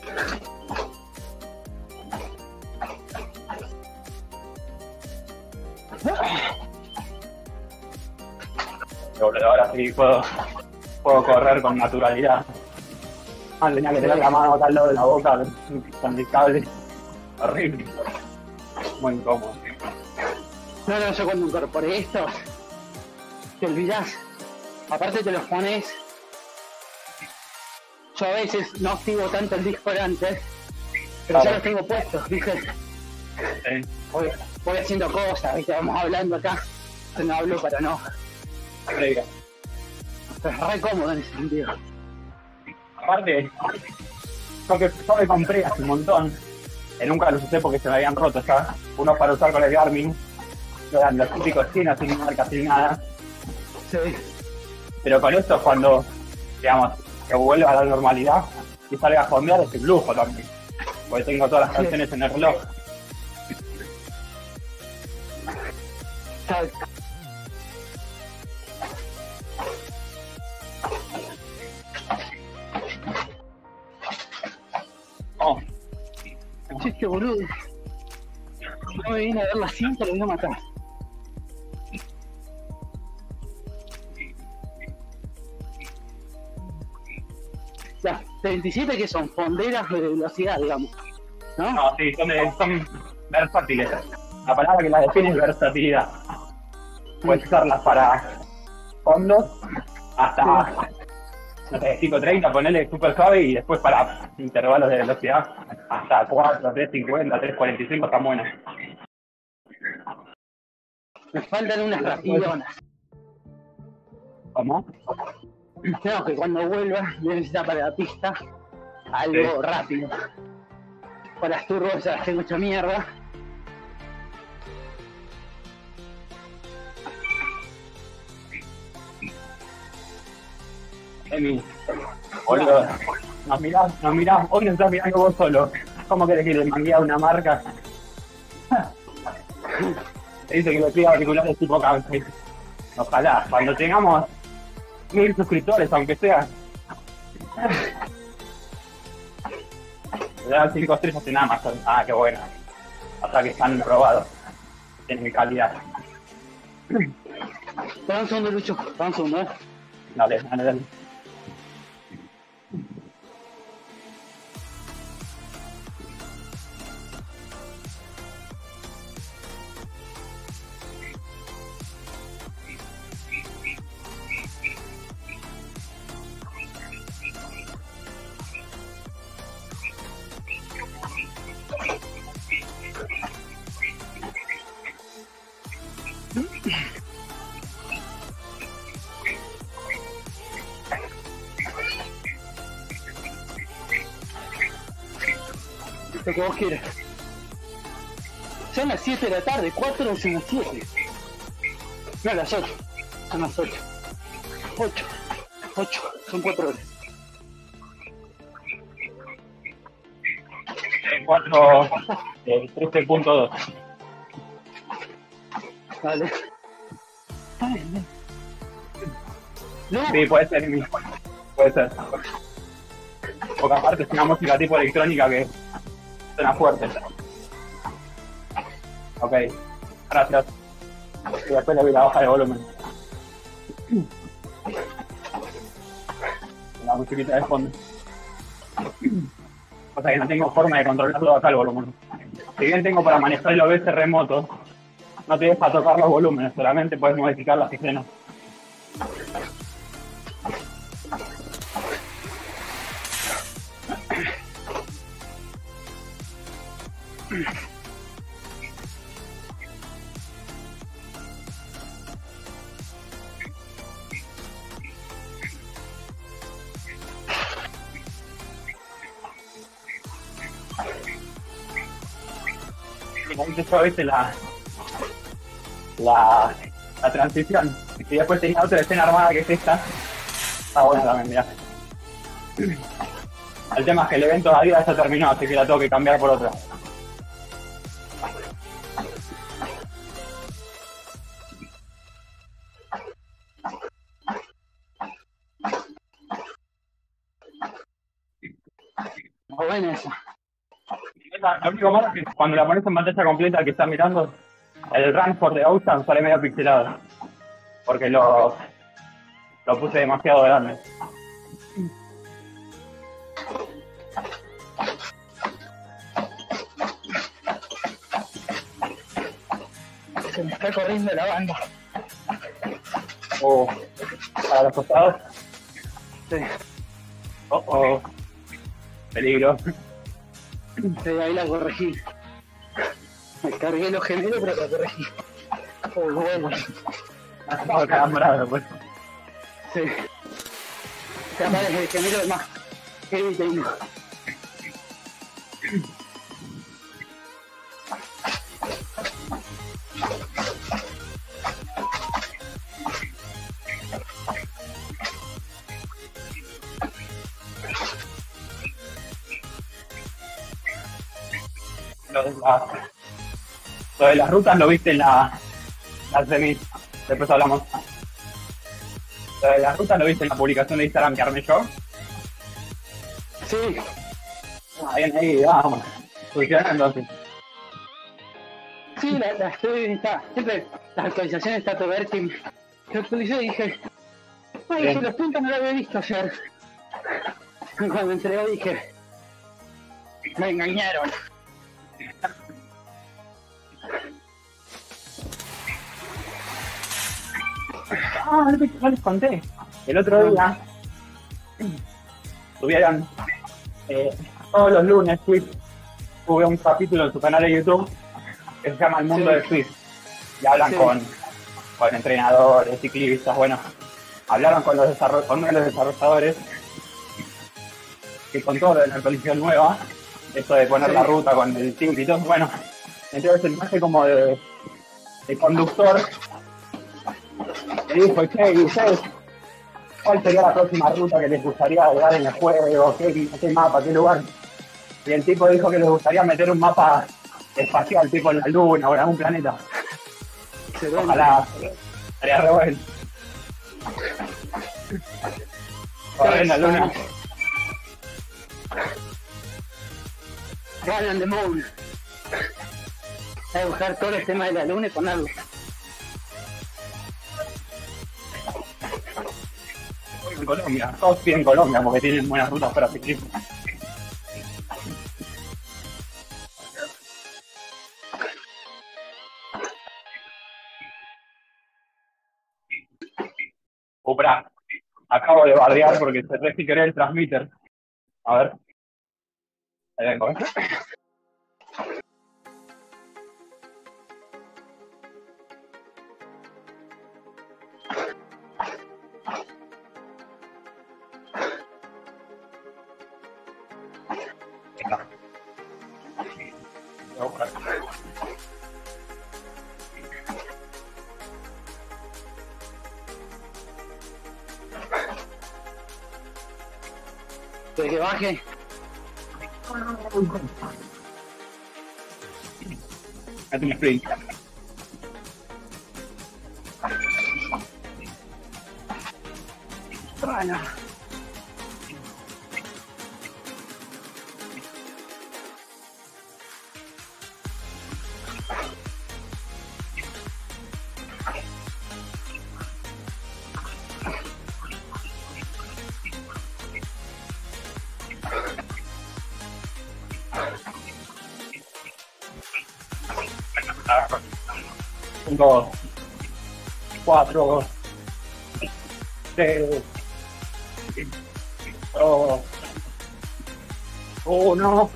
Ahora sí puedo correr con naturalidad. Tenía que tener la mano acá al lado de la boca con el cable. Horrible. Muy incómodo. No, yo cuando incorporé esto, te olvidás. Aparte te los pones. Yo a veces no activo tanto el disco antes, pero ya los tengo puestos, ¿viste? Sí. Voy haciendo cosas, ¿viste? Vamos hablando acá. Yo no hablo para no. Sí. Es re cómodo en ese sentido. Aparte, yo me compré hace un montón que nunca los usé porque se me habían roto ya. Unos para usar con el Garmin, eran los típicos chinos sin marca, sin nada. Sí. Pero con esto, cuando, digamos, que vuelva a la normalidad y salga a fondear, es un lujo también. Porque tengo todas las canciones en el reloj. Oh. Chiste, boludo. No me viene a ver la cinta, lo voy a matar. Las 37 que son fonderas de velocidad, digamos, ¿no? No, sí, son versátiles. La palabra que las define es versatilidad. Puedes usarlas para fondos hasta, no sé, 5.30, ponerle super suave y después para intervalos de velocidad hasta 4, 3.50, 3.45 están buenas. Me faltan unas rapillonas. ¿Cómo? Creo que cuando vuelva voy a necesitar para la pista algo rápido. Para las turbos ya las tengo hecha mierda. Emi, boludo, nos mirás, hoy nos estás mirando vos solo. ¿Cómo querés que le manguee a una marca? Te dice que le pida auriculares tipo cáncer. Ojalá, cuando tengamos 1000 suscriptores, aunque sea. Le dan 5 estrellas en Amazon. Ah, qué bueno. O sea que están probados. Tienen calidad. Espera un segundo, Lucho. Espera un segundo, Dale. Lo que vos quieras. Son las 7 de la tarde, 4 son las 7. No, las 8. Son las 8. 8. Son 4 horas. 4, 13.2. Vale. No. Sí, puede ser. Puede ser. Porque aparte es una música tipo electrónica que suena fuerte. Ok, gracias. Y después le voy a bajar el volumen. La musiquita de fondo. O sea que no tengo forma de controlarlo acá el volumen. Si bien tengo para manejar el OBS remoto, no te deja tocar los volúmenes, solamente puedes modificar las escenas. Yo a veces la transición y después tenía otra escena armada que es esta. Está buena también, mirá. El tema es que el evento de Adidas ya terminó, así que la tengo que cambiar por otra. Muy buena esa. Lo único malo es que cuando la pones en pantalla completa que estás mirando, el Ranford de Ocean sale medio pixelado. Porque lo puse demasiado grande. Se me está corriendo la banda. O para los costados. Sí. Oh. Peligro. Sí, ahí la corregí. Me cargué los gemelos, pero la corregí. Oh, bueno. Estaba calambrado, pues. Sí. Se aparece el gemelo es más heavy que uno. Lo de, lo de las rutas lo viste en la semi. Después hablamos. Lo de las rutas lo viste en la publicación de Instagram que armé yo. Sí, Bien ahí, vamos. Funcionando así. sí, la estoy, está, siempre las actualizaciones trato de ver que actualicé y dije, ay, Bien. que los puntos no lo había visto ayer. Cuando entregó dije, me engañaron. No les conté. El otro día tuvieron todos los lunes Swift tuve un capítulo en su canal de YouTube que se llama El Mundo Sí. de Swift y hablan Sí. con entrenadores, ciclistas, bueno, hablaron con con uno de los desarrolladores que con todo lo de la actualización nueva, esto de poner Sí. la ruta con el tilt y todo, bueno, entonces el imagen como de conductor me dijo, che, ¿y ustedes cuál sería la próxima ruta que les gustaría llegar en el juego? ¿Qué mapa? ¿Qué lugar? Y el tipo dijo que les gustaría meter un mapa espacial, tipo en la Luna o en algún planeta. Excelente. Ojalá, estaría re bueno. Correr en la Luna. Run on the Moon. Hay que buscar todo el tema de la luna y ponerlo. En Colombia, todos piden Colombia porque tienen buenas rutas para ciclismo. Upra, acabo de bardear porque se re si querés el transmitter. A ver. Ahí vengo, ¿eh? Venga. Voy a buscar. De que baje. Hazte un sprint. Bueno. Un, dos, cuatro, tres, dos, uno,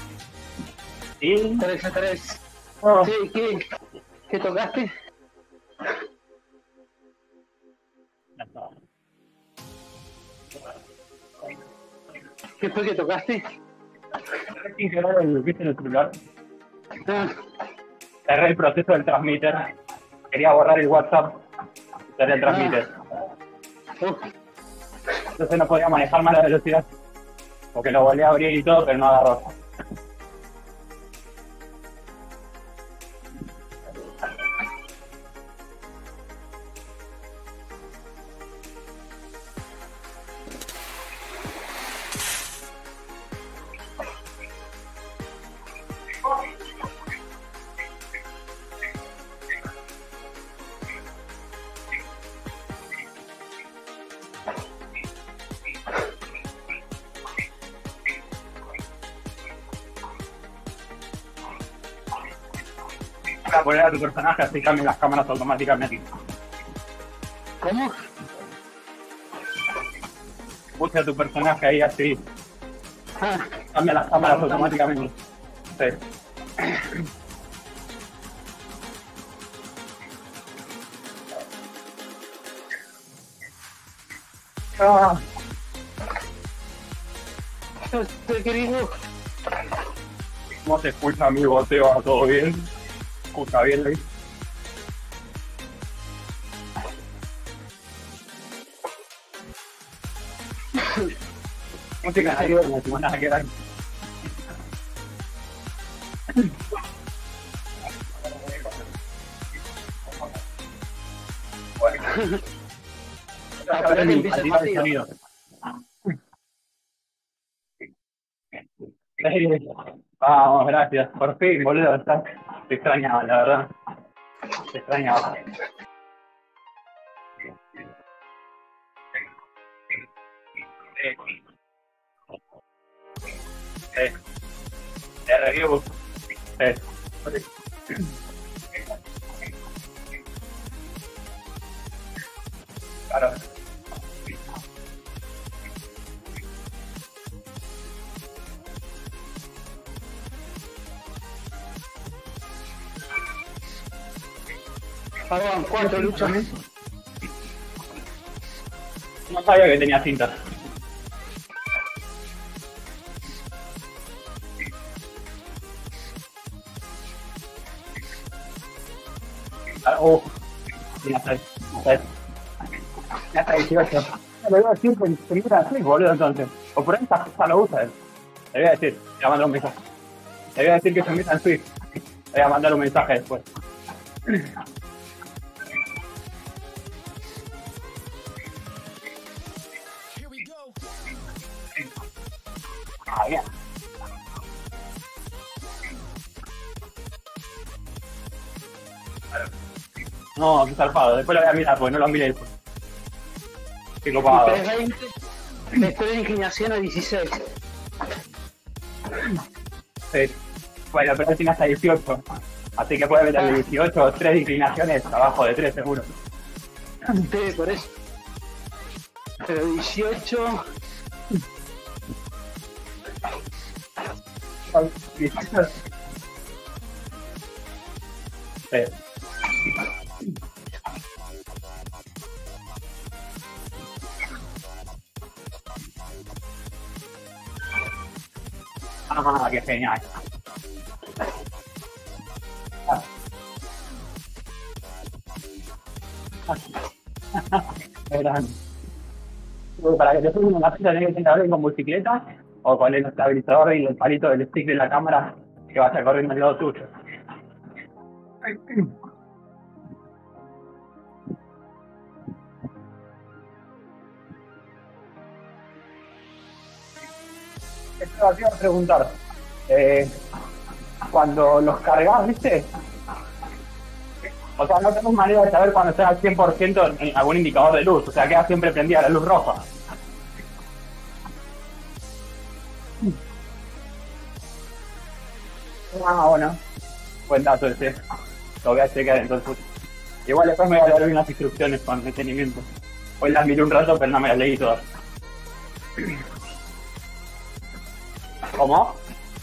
y 3-3. dos. Sí, ¿qué tocaste? Ya está. ¿Qué fue que tocaste? Sin querer ¿viste en el celular? Ah, Cerré el proceso del transmitter. Quería borrar el WhatsApp. Cerré el transmitter. Entonces no podía manejar más la velocidad. Porque lo volví a abrir y todo, pero no agarró. Para poner a tu personaje así cambian las cámaras automáticamente. ¿Cómo? Puse a tu personaje ahí así, Ah, cambia las cámaras automáticamente. Sí. Ah, no sé, querido. ¿cómo se escucha mi boteo? ¿Todo bien? ¿Escucha bien ahí? Música arriba de la semana que dan. Bueno, Esperá que empiece el partido. Vamos, gracias. Por fin, boludo. Te extrañaba, la verdad. Te extrañaba. De review. Claro. Perdón, ¿cuánto lucha? No sabía que tenía cinta. Ya está. Ya está 18. Le voy a decir que se mira así, boludo, entonces. O por ahí esta lo usa él. Le voy a decir, le voy a mandar un mensaje. Le voy a decir que se meta en Swift. Le voy a mandar un mensaje después. Ah, bien. No, qué zarpado. Después lo voy a mirar porque no lo miré después. Qué copado. 320, después de inclinación a 16. Sí. Bueno, pero él tiene hasta 18. Así que puede meterle 18 o 3 inclinaciones abajo de 3 seguro. Sí, por eso. Pero 18. 18. Sí. Ah, qué genial. Verán. Para que te suban una pista tenés que tener alguien con bicicleta o con el estabilizador y el palito del stick de la cámara que vaya corriendo al lado tuyo. Esto te iba a preguntar. Cuando los cargas, ¿viste? O sea, no tenemos manera de saber cuando está al 100% en algún indicador de luz. O sea, queda siempre prendida la luz roja. Ah, bueno. Buen dato ese. Lo voy a checar entonces. Igual después me voy a leer unas instrucciones con detenimiento. Hoy las miré un rato, pero no me las leí todas. ¿Cómo?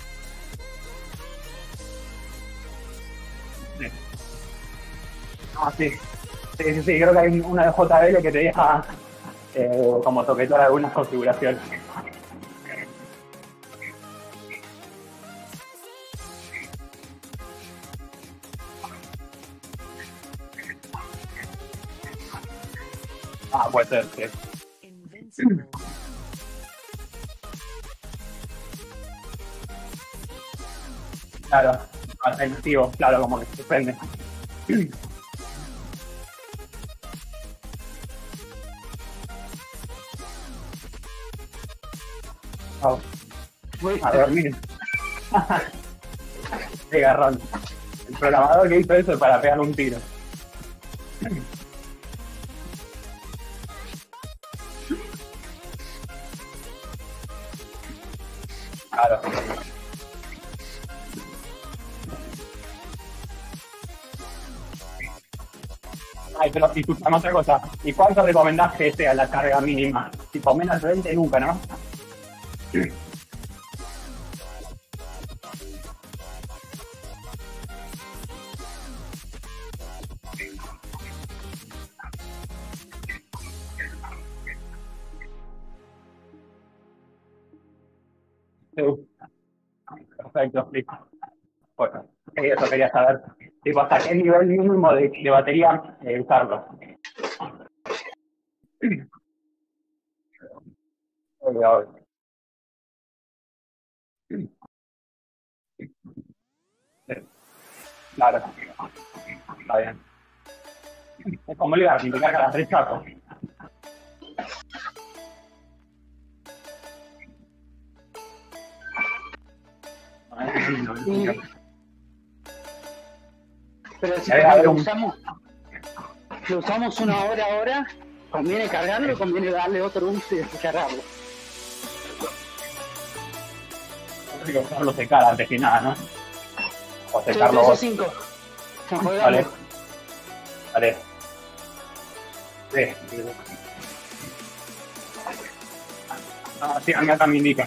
Sí. Ah, sí. Sí, creo que hay una de JBL que te deja como toquetear algunas configuraciones. Ah, puede ser, sí. Claro, alternativo, claro, como que se prende. Oh, a dormir. Qué garrón. El programador que hizo eso es para pegar un tiro. Claro. Ay, pero escuchame otra cosa. ¿Y cuánto recomendás que sea la carga mínima? Tipo, menos de 20 nunca, ¿no? Perfecto, listo. Bueno, eso quería saber. Tipo, hasta qué nivel mínimo de batería usarlo. Obvio. Sí. Claro. Está bien. Es como el Garmin, te carga las 3 chapos. Y- pero si Debe haber lo un- usamos 1 hora ahora, conviene cargarlo, conviene darle otro uso y descargarlo. Hay que usarlo secar antes que nada, ¿no? O secarlo 3 o vos. 5. Vale. Vale. Sí. Ah, sí, a mí acá me indica.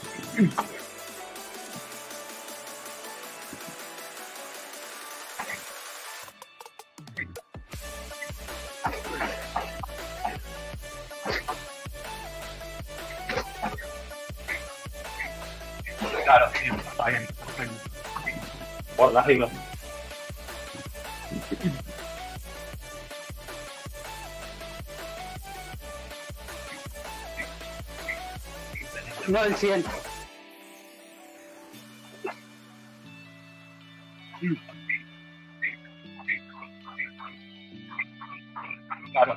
Claro, sí, está bien. Por las reglas. No el 100. Claro.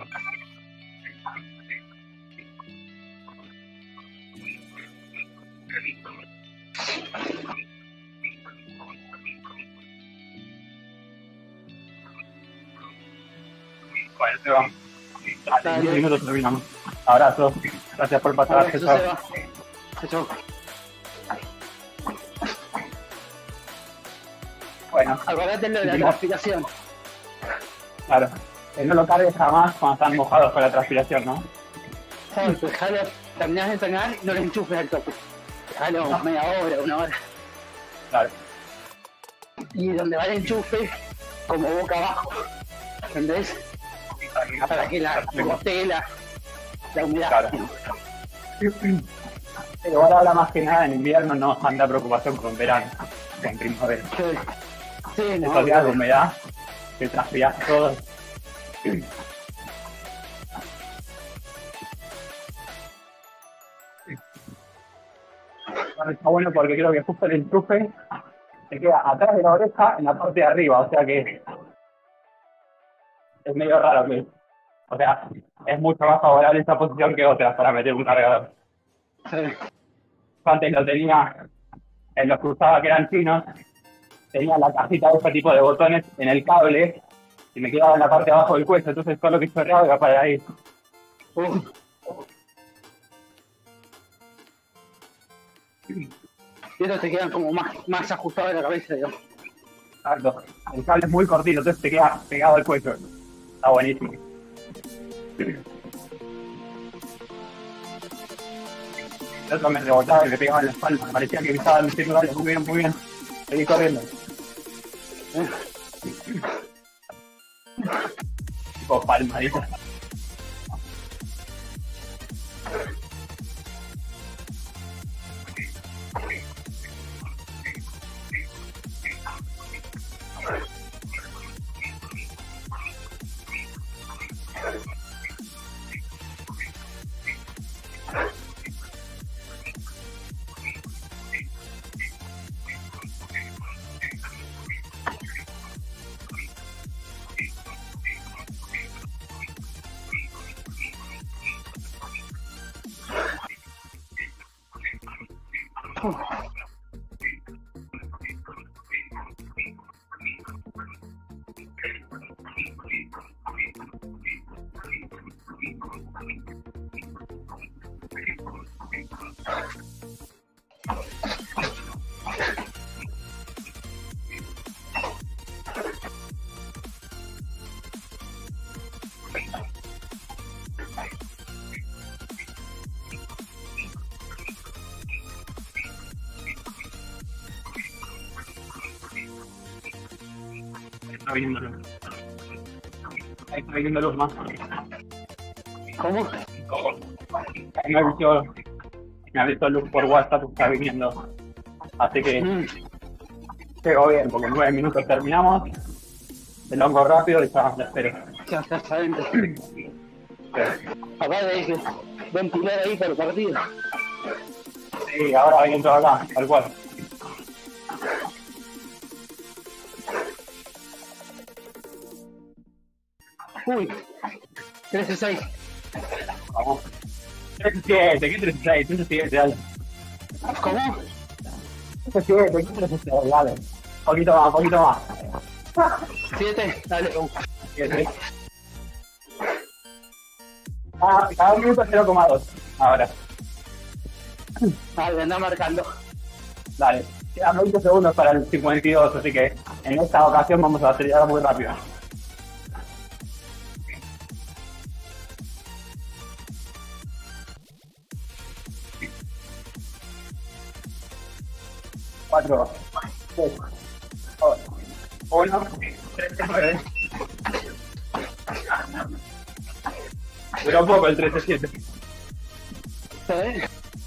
Bueno, te va. Dale, 10 minutos terminamos. Abrazo. Gracias por pasar. Ahora eso Chao. se va. Chao. Bueno, Acordate lo de la transpiración. claro. Que no lo cargues jamás cuando están mojados con la transpiración, ¿no? ¿Sabes? Dejalo, terminás de entrenar y no le enchufes al toque. Dejalo media hora, 1 hora. Claro. Y donde va el enchufe, como boca abajo. ¿Entendés? Para que la botee la humedad. Claro. Pero ahora habla más que nada en invierno, no anda preocupación con verano, con primavera. Sí, sí, no, Estos días de humedad, te transpiras todo. Bueno, está bueno porque creo que justo el enchufe se queda atrás de la oreja en la parte de arriba, o sea que es medio raro que, o sea, es mucho más favorable esta posición que otras para meter un cargador. sí. Antes lo tenía en los que usaba que eran chinos, tenía la cajita de este tipo de botones en el cable y me quedaba en la parte de abajo del cuello, entonces todo lo que chorreaba iba para ahí. Y estos te quedan como más ajustados de la cabeza, digamos. Exacto. El cable es muy cortito, entonces te queda pegado al cuello. Está buenísimo. El otro me rebotaba y me pegaba en la espalda. Parecía que me estaba diciendo, dale, muy bien, muy bien. Seguí corriendo. Tipo palmadita. Está viniendo luz. Ahí está viniendo luz más. ¿Cómo? Ahí me ha visto luz por WhatsApp, está viniendo. Así que llegó bien, porque en 9 minutos terminamos. El hongo rápido y ya la espero. Ya estás adentro. Acá hay que ventilar ahí para el partido. Sí, ahora entro acá, tal cual. Uy, 13-6. Vamos. 13-7, ¿qué 13-6? 13-7, dale. ¿Cómo? 13-7, ¿qué 13-6? Dale. Poquito más, poquito más. 7, dale, vamos. 7. Cada minuto 0,2. Ahora. Dale, anda marcando. Dale. Quedan 20 segundos para el 52, así que en esta ocasión vamos a acelerar muy rápido. Cuatro, 3, 2, 1, 3, 9. Duró poco el 13-7. ¿Sabes?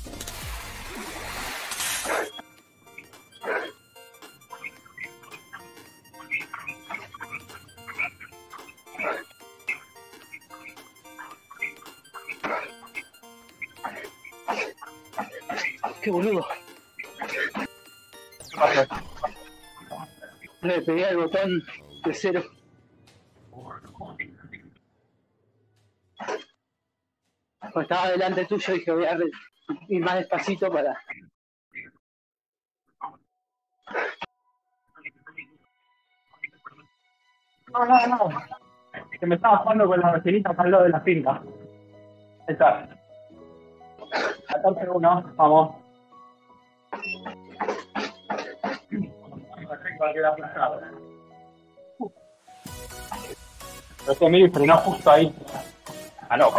Qué boludo. ¿Qué pasó? Le pegué al botón de 0. Pues estaba delante tuyo y dije voy a ir más despacito para... No. Que me estaba jugando con la vecinita acá al lado de la finca. Ahí está. 14-1, vamos. Pero Emilio frenó justo ahí. Ah, no.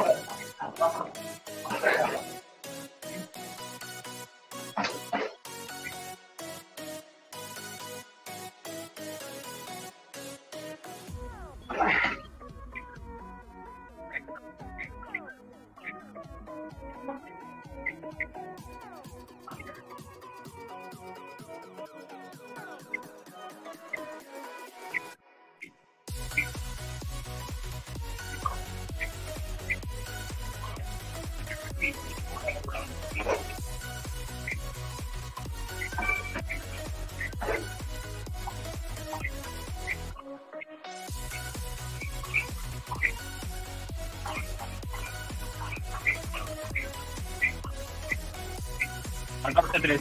Al 14-3.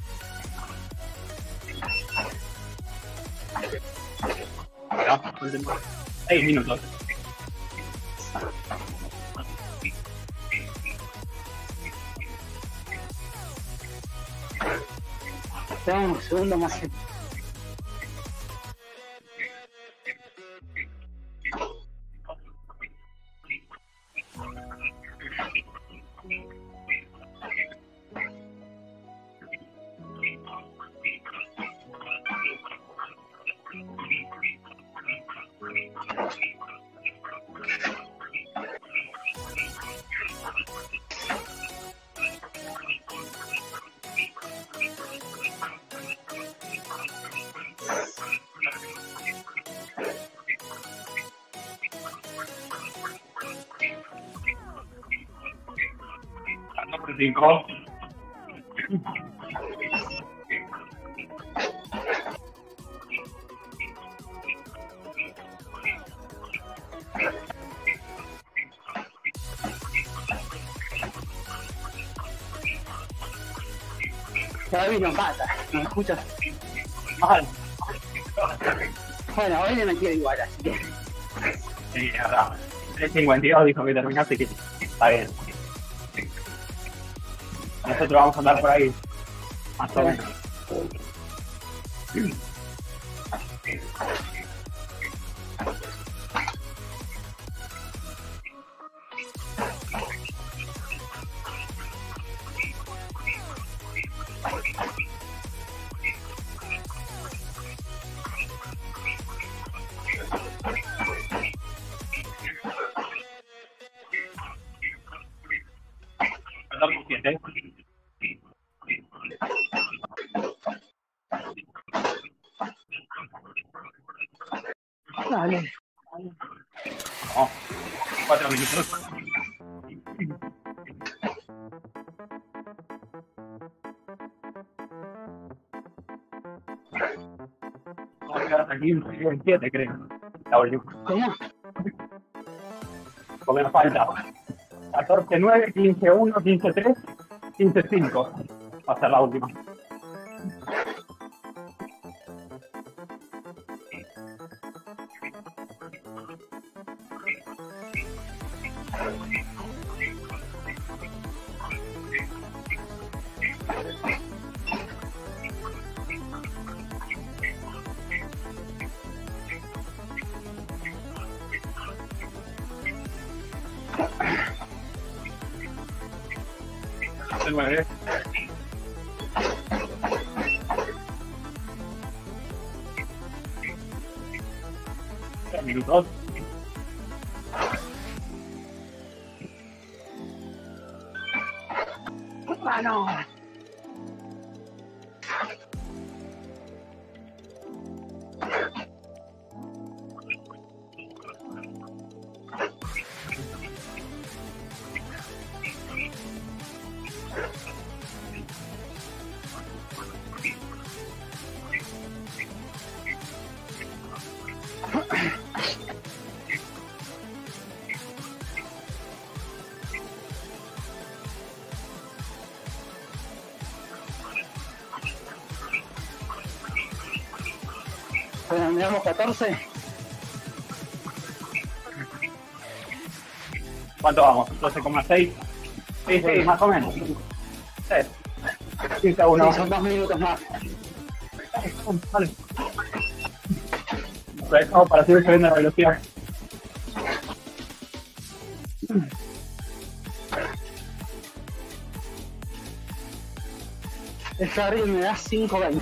Ya, 6 minutos. Vamos, segundo más. Al 14-5. David nos mata, ¿no me escuchas? Mal. Bueno, hoy le metí igual, así que... Sí, es verdad. 3.52 dijo que terminaste, que está bien. Nosotros vamos a andar por ahí, más o menos. Perdón, 7. Dale. No, 4 minutos. Vamos a quedar aquí en 7, creo. La última. ¿Cómo? porque nos falta 14-9, 15-1, 15-3, 15-5. Va a ser la última. El 9. 3 minutos. ¡Ah, no! Bueno, miramos 14. ¿Cuánto vamos? 12,6. Sí, sí, más o menos. 15-1. Sí, son 2 minutos más. Vale. Lo dejamos para seguir subiendo la velocidad. Esta río me da 5.20.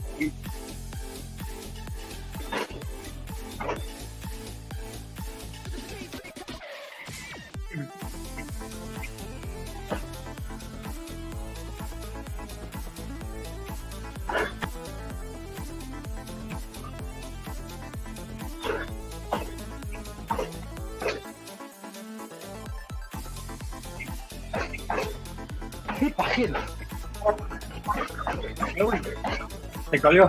¡Qué pajero! Se colgó.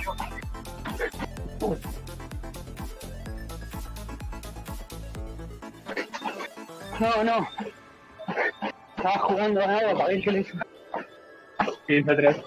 No. Estaba jugando a nada para ver qué le hizo. 15-3.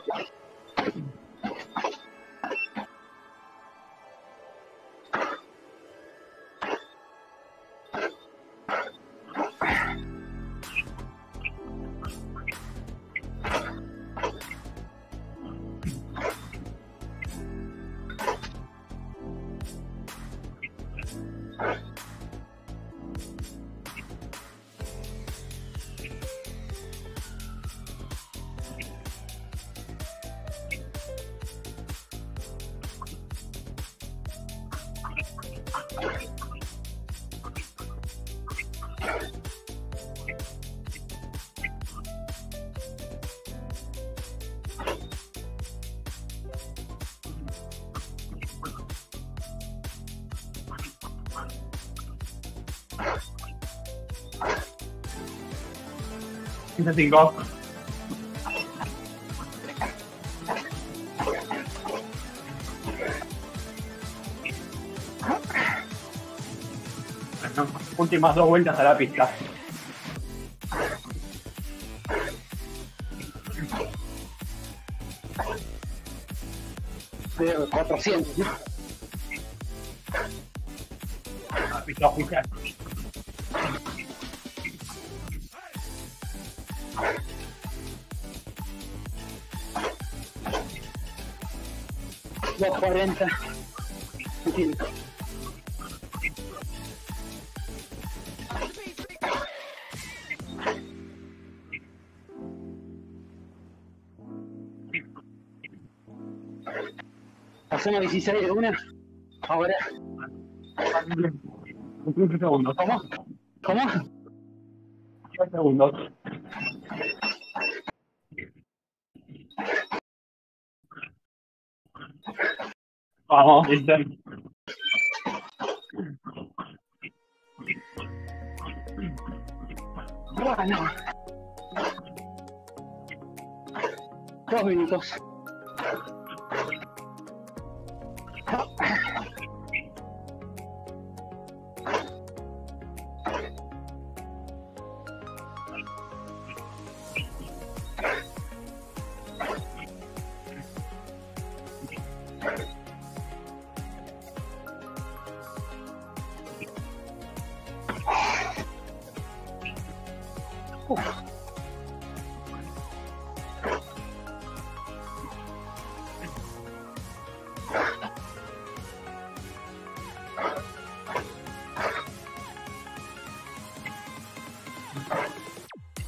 Cinco. Bueno, últimas 2 vueltas a la pista. De 400, ¿no? La pista oficial. Dos 40. Hacemos 16 de una. Ahora. 15 segundos. ¿Cómo? 10 segundos. Vamos, listo. Bueno. 2 minutos.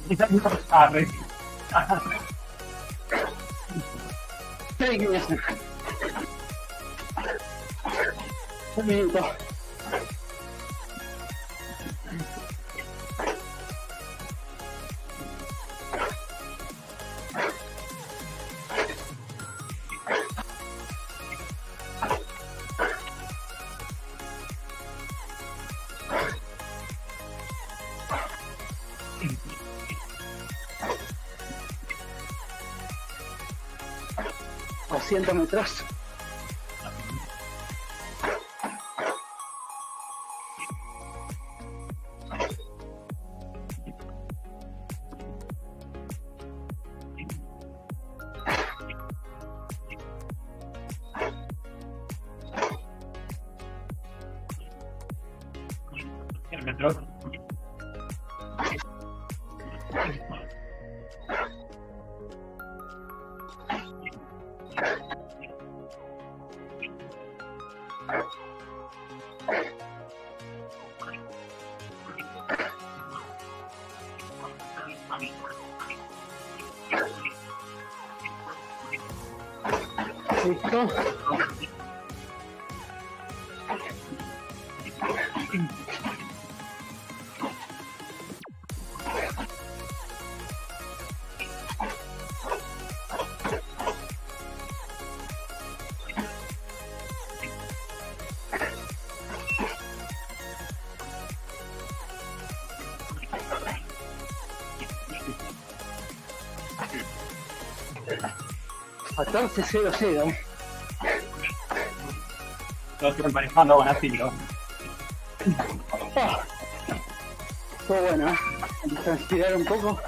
Arre. 6.500. Un minuto. $200. Metros. Listo. $14.00. Lo estoy emparejando con Asilo. Fue bueno, ¿eh? Vamos a estirar un poco.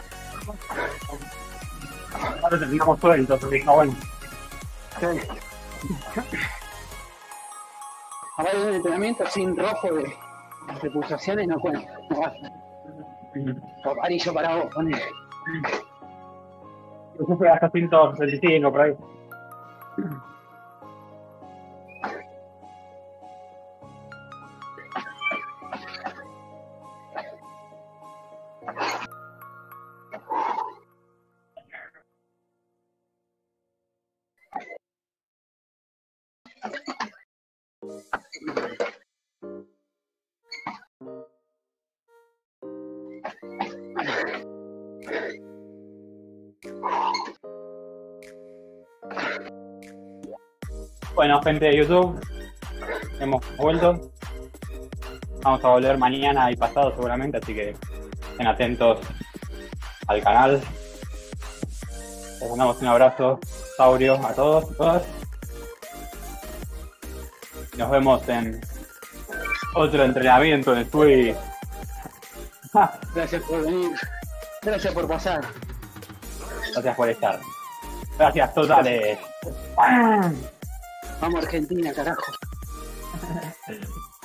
Ahora terminamos sueltos, así que bueno. Sí. Ahora hay un entrenamiento sin rojo de pulsaciones, no cuenta. No va. O amarillo para vos, poné. Yo fui hasta 165 por ahí. Bueno, gente de YouTube, hemos vuelto. Vamos a volver mañana y pasado seguramente, así que estén atentos al canal. Les mandamos un abrazo, Saurio, a todos y todas. Nos vemos en otro entrenamiento de Twitch. Gracias por venir. Gracias por pasar. Gracias por estar. Gracias totales. Vamos Argentina, carajo.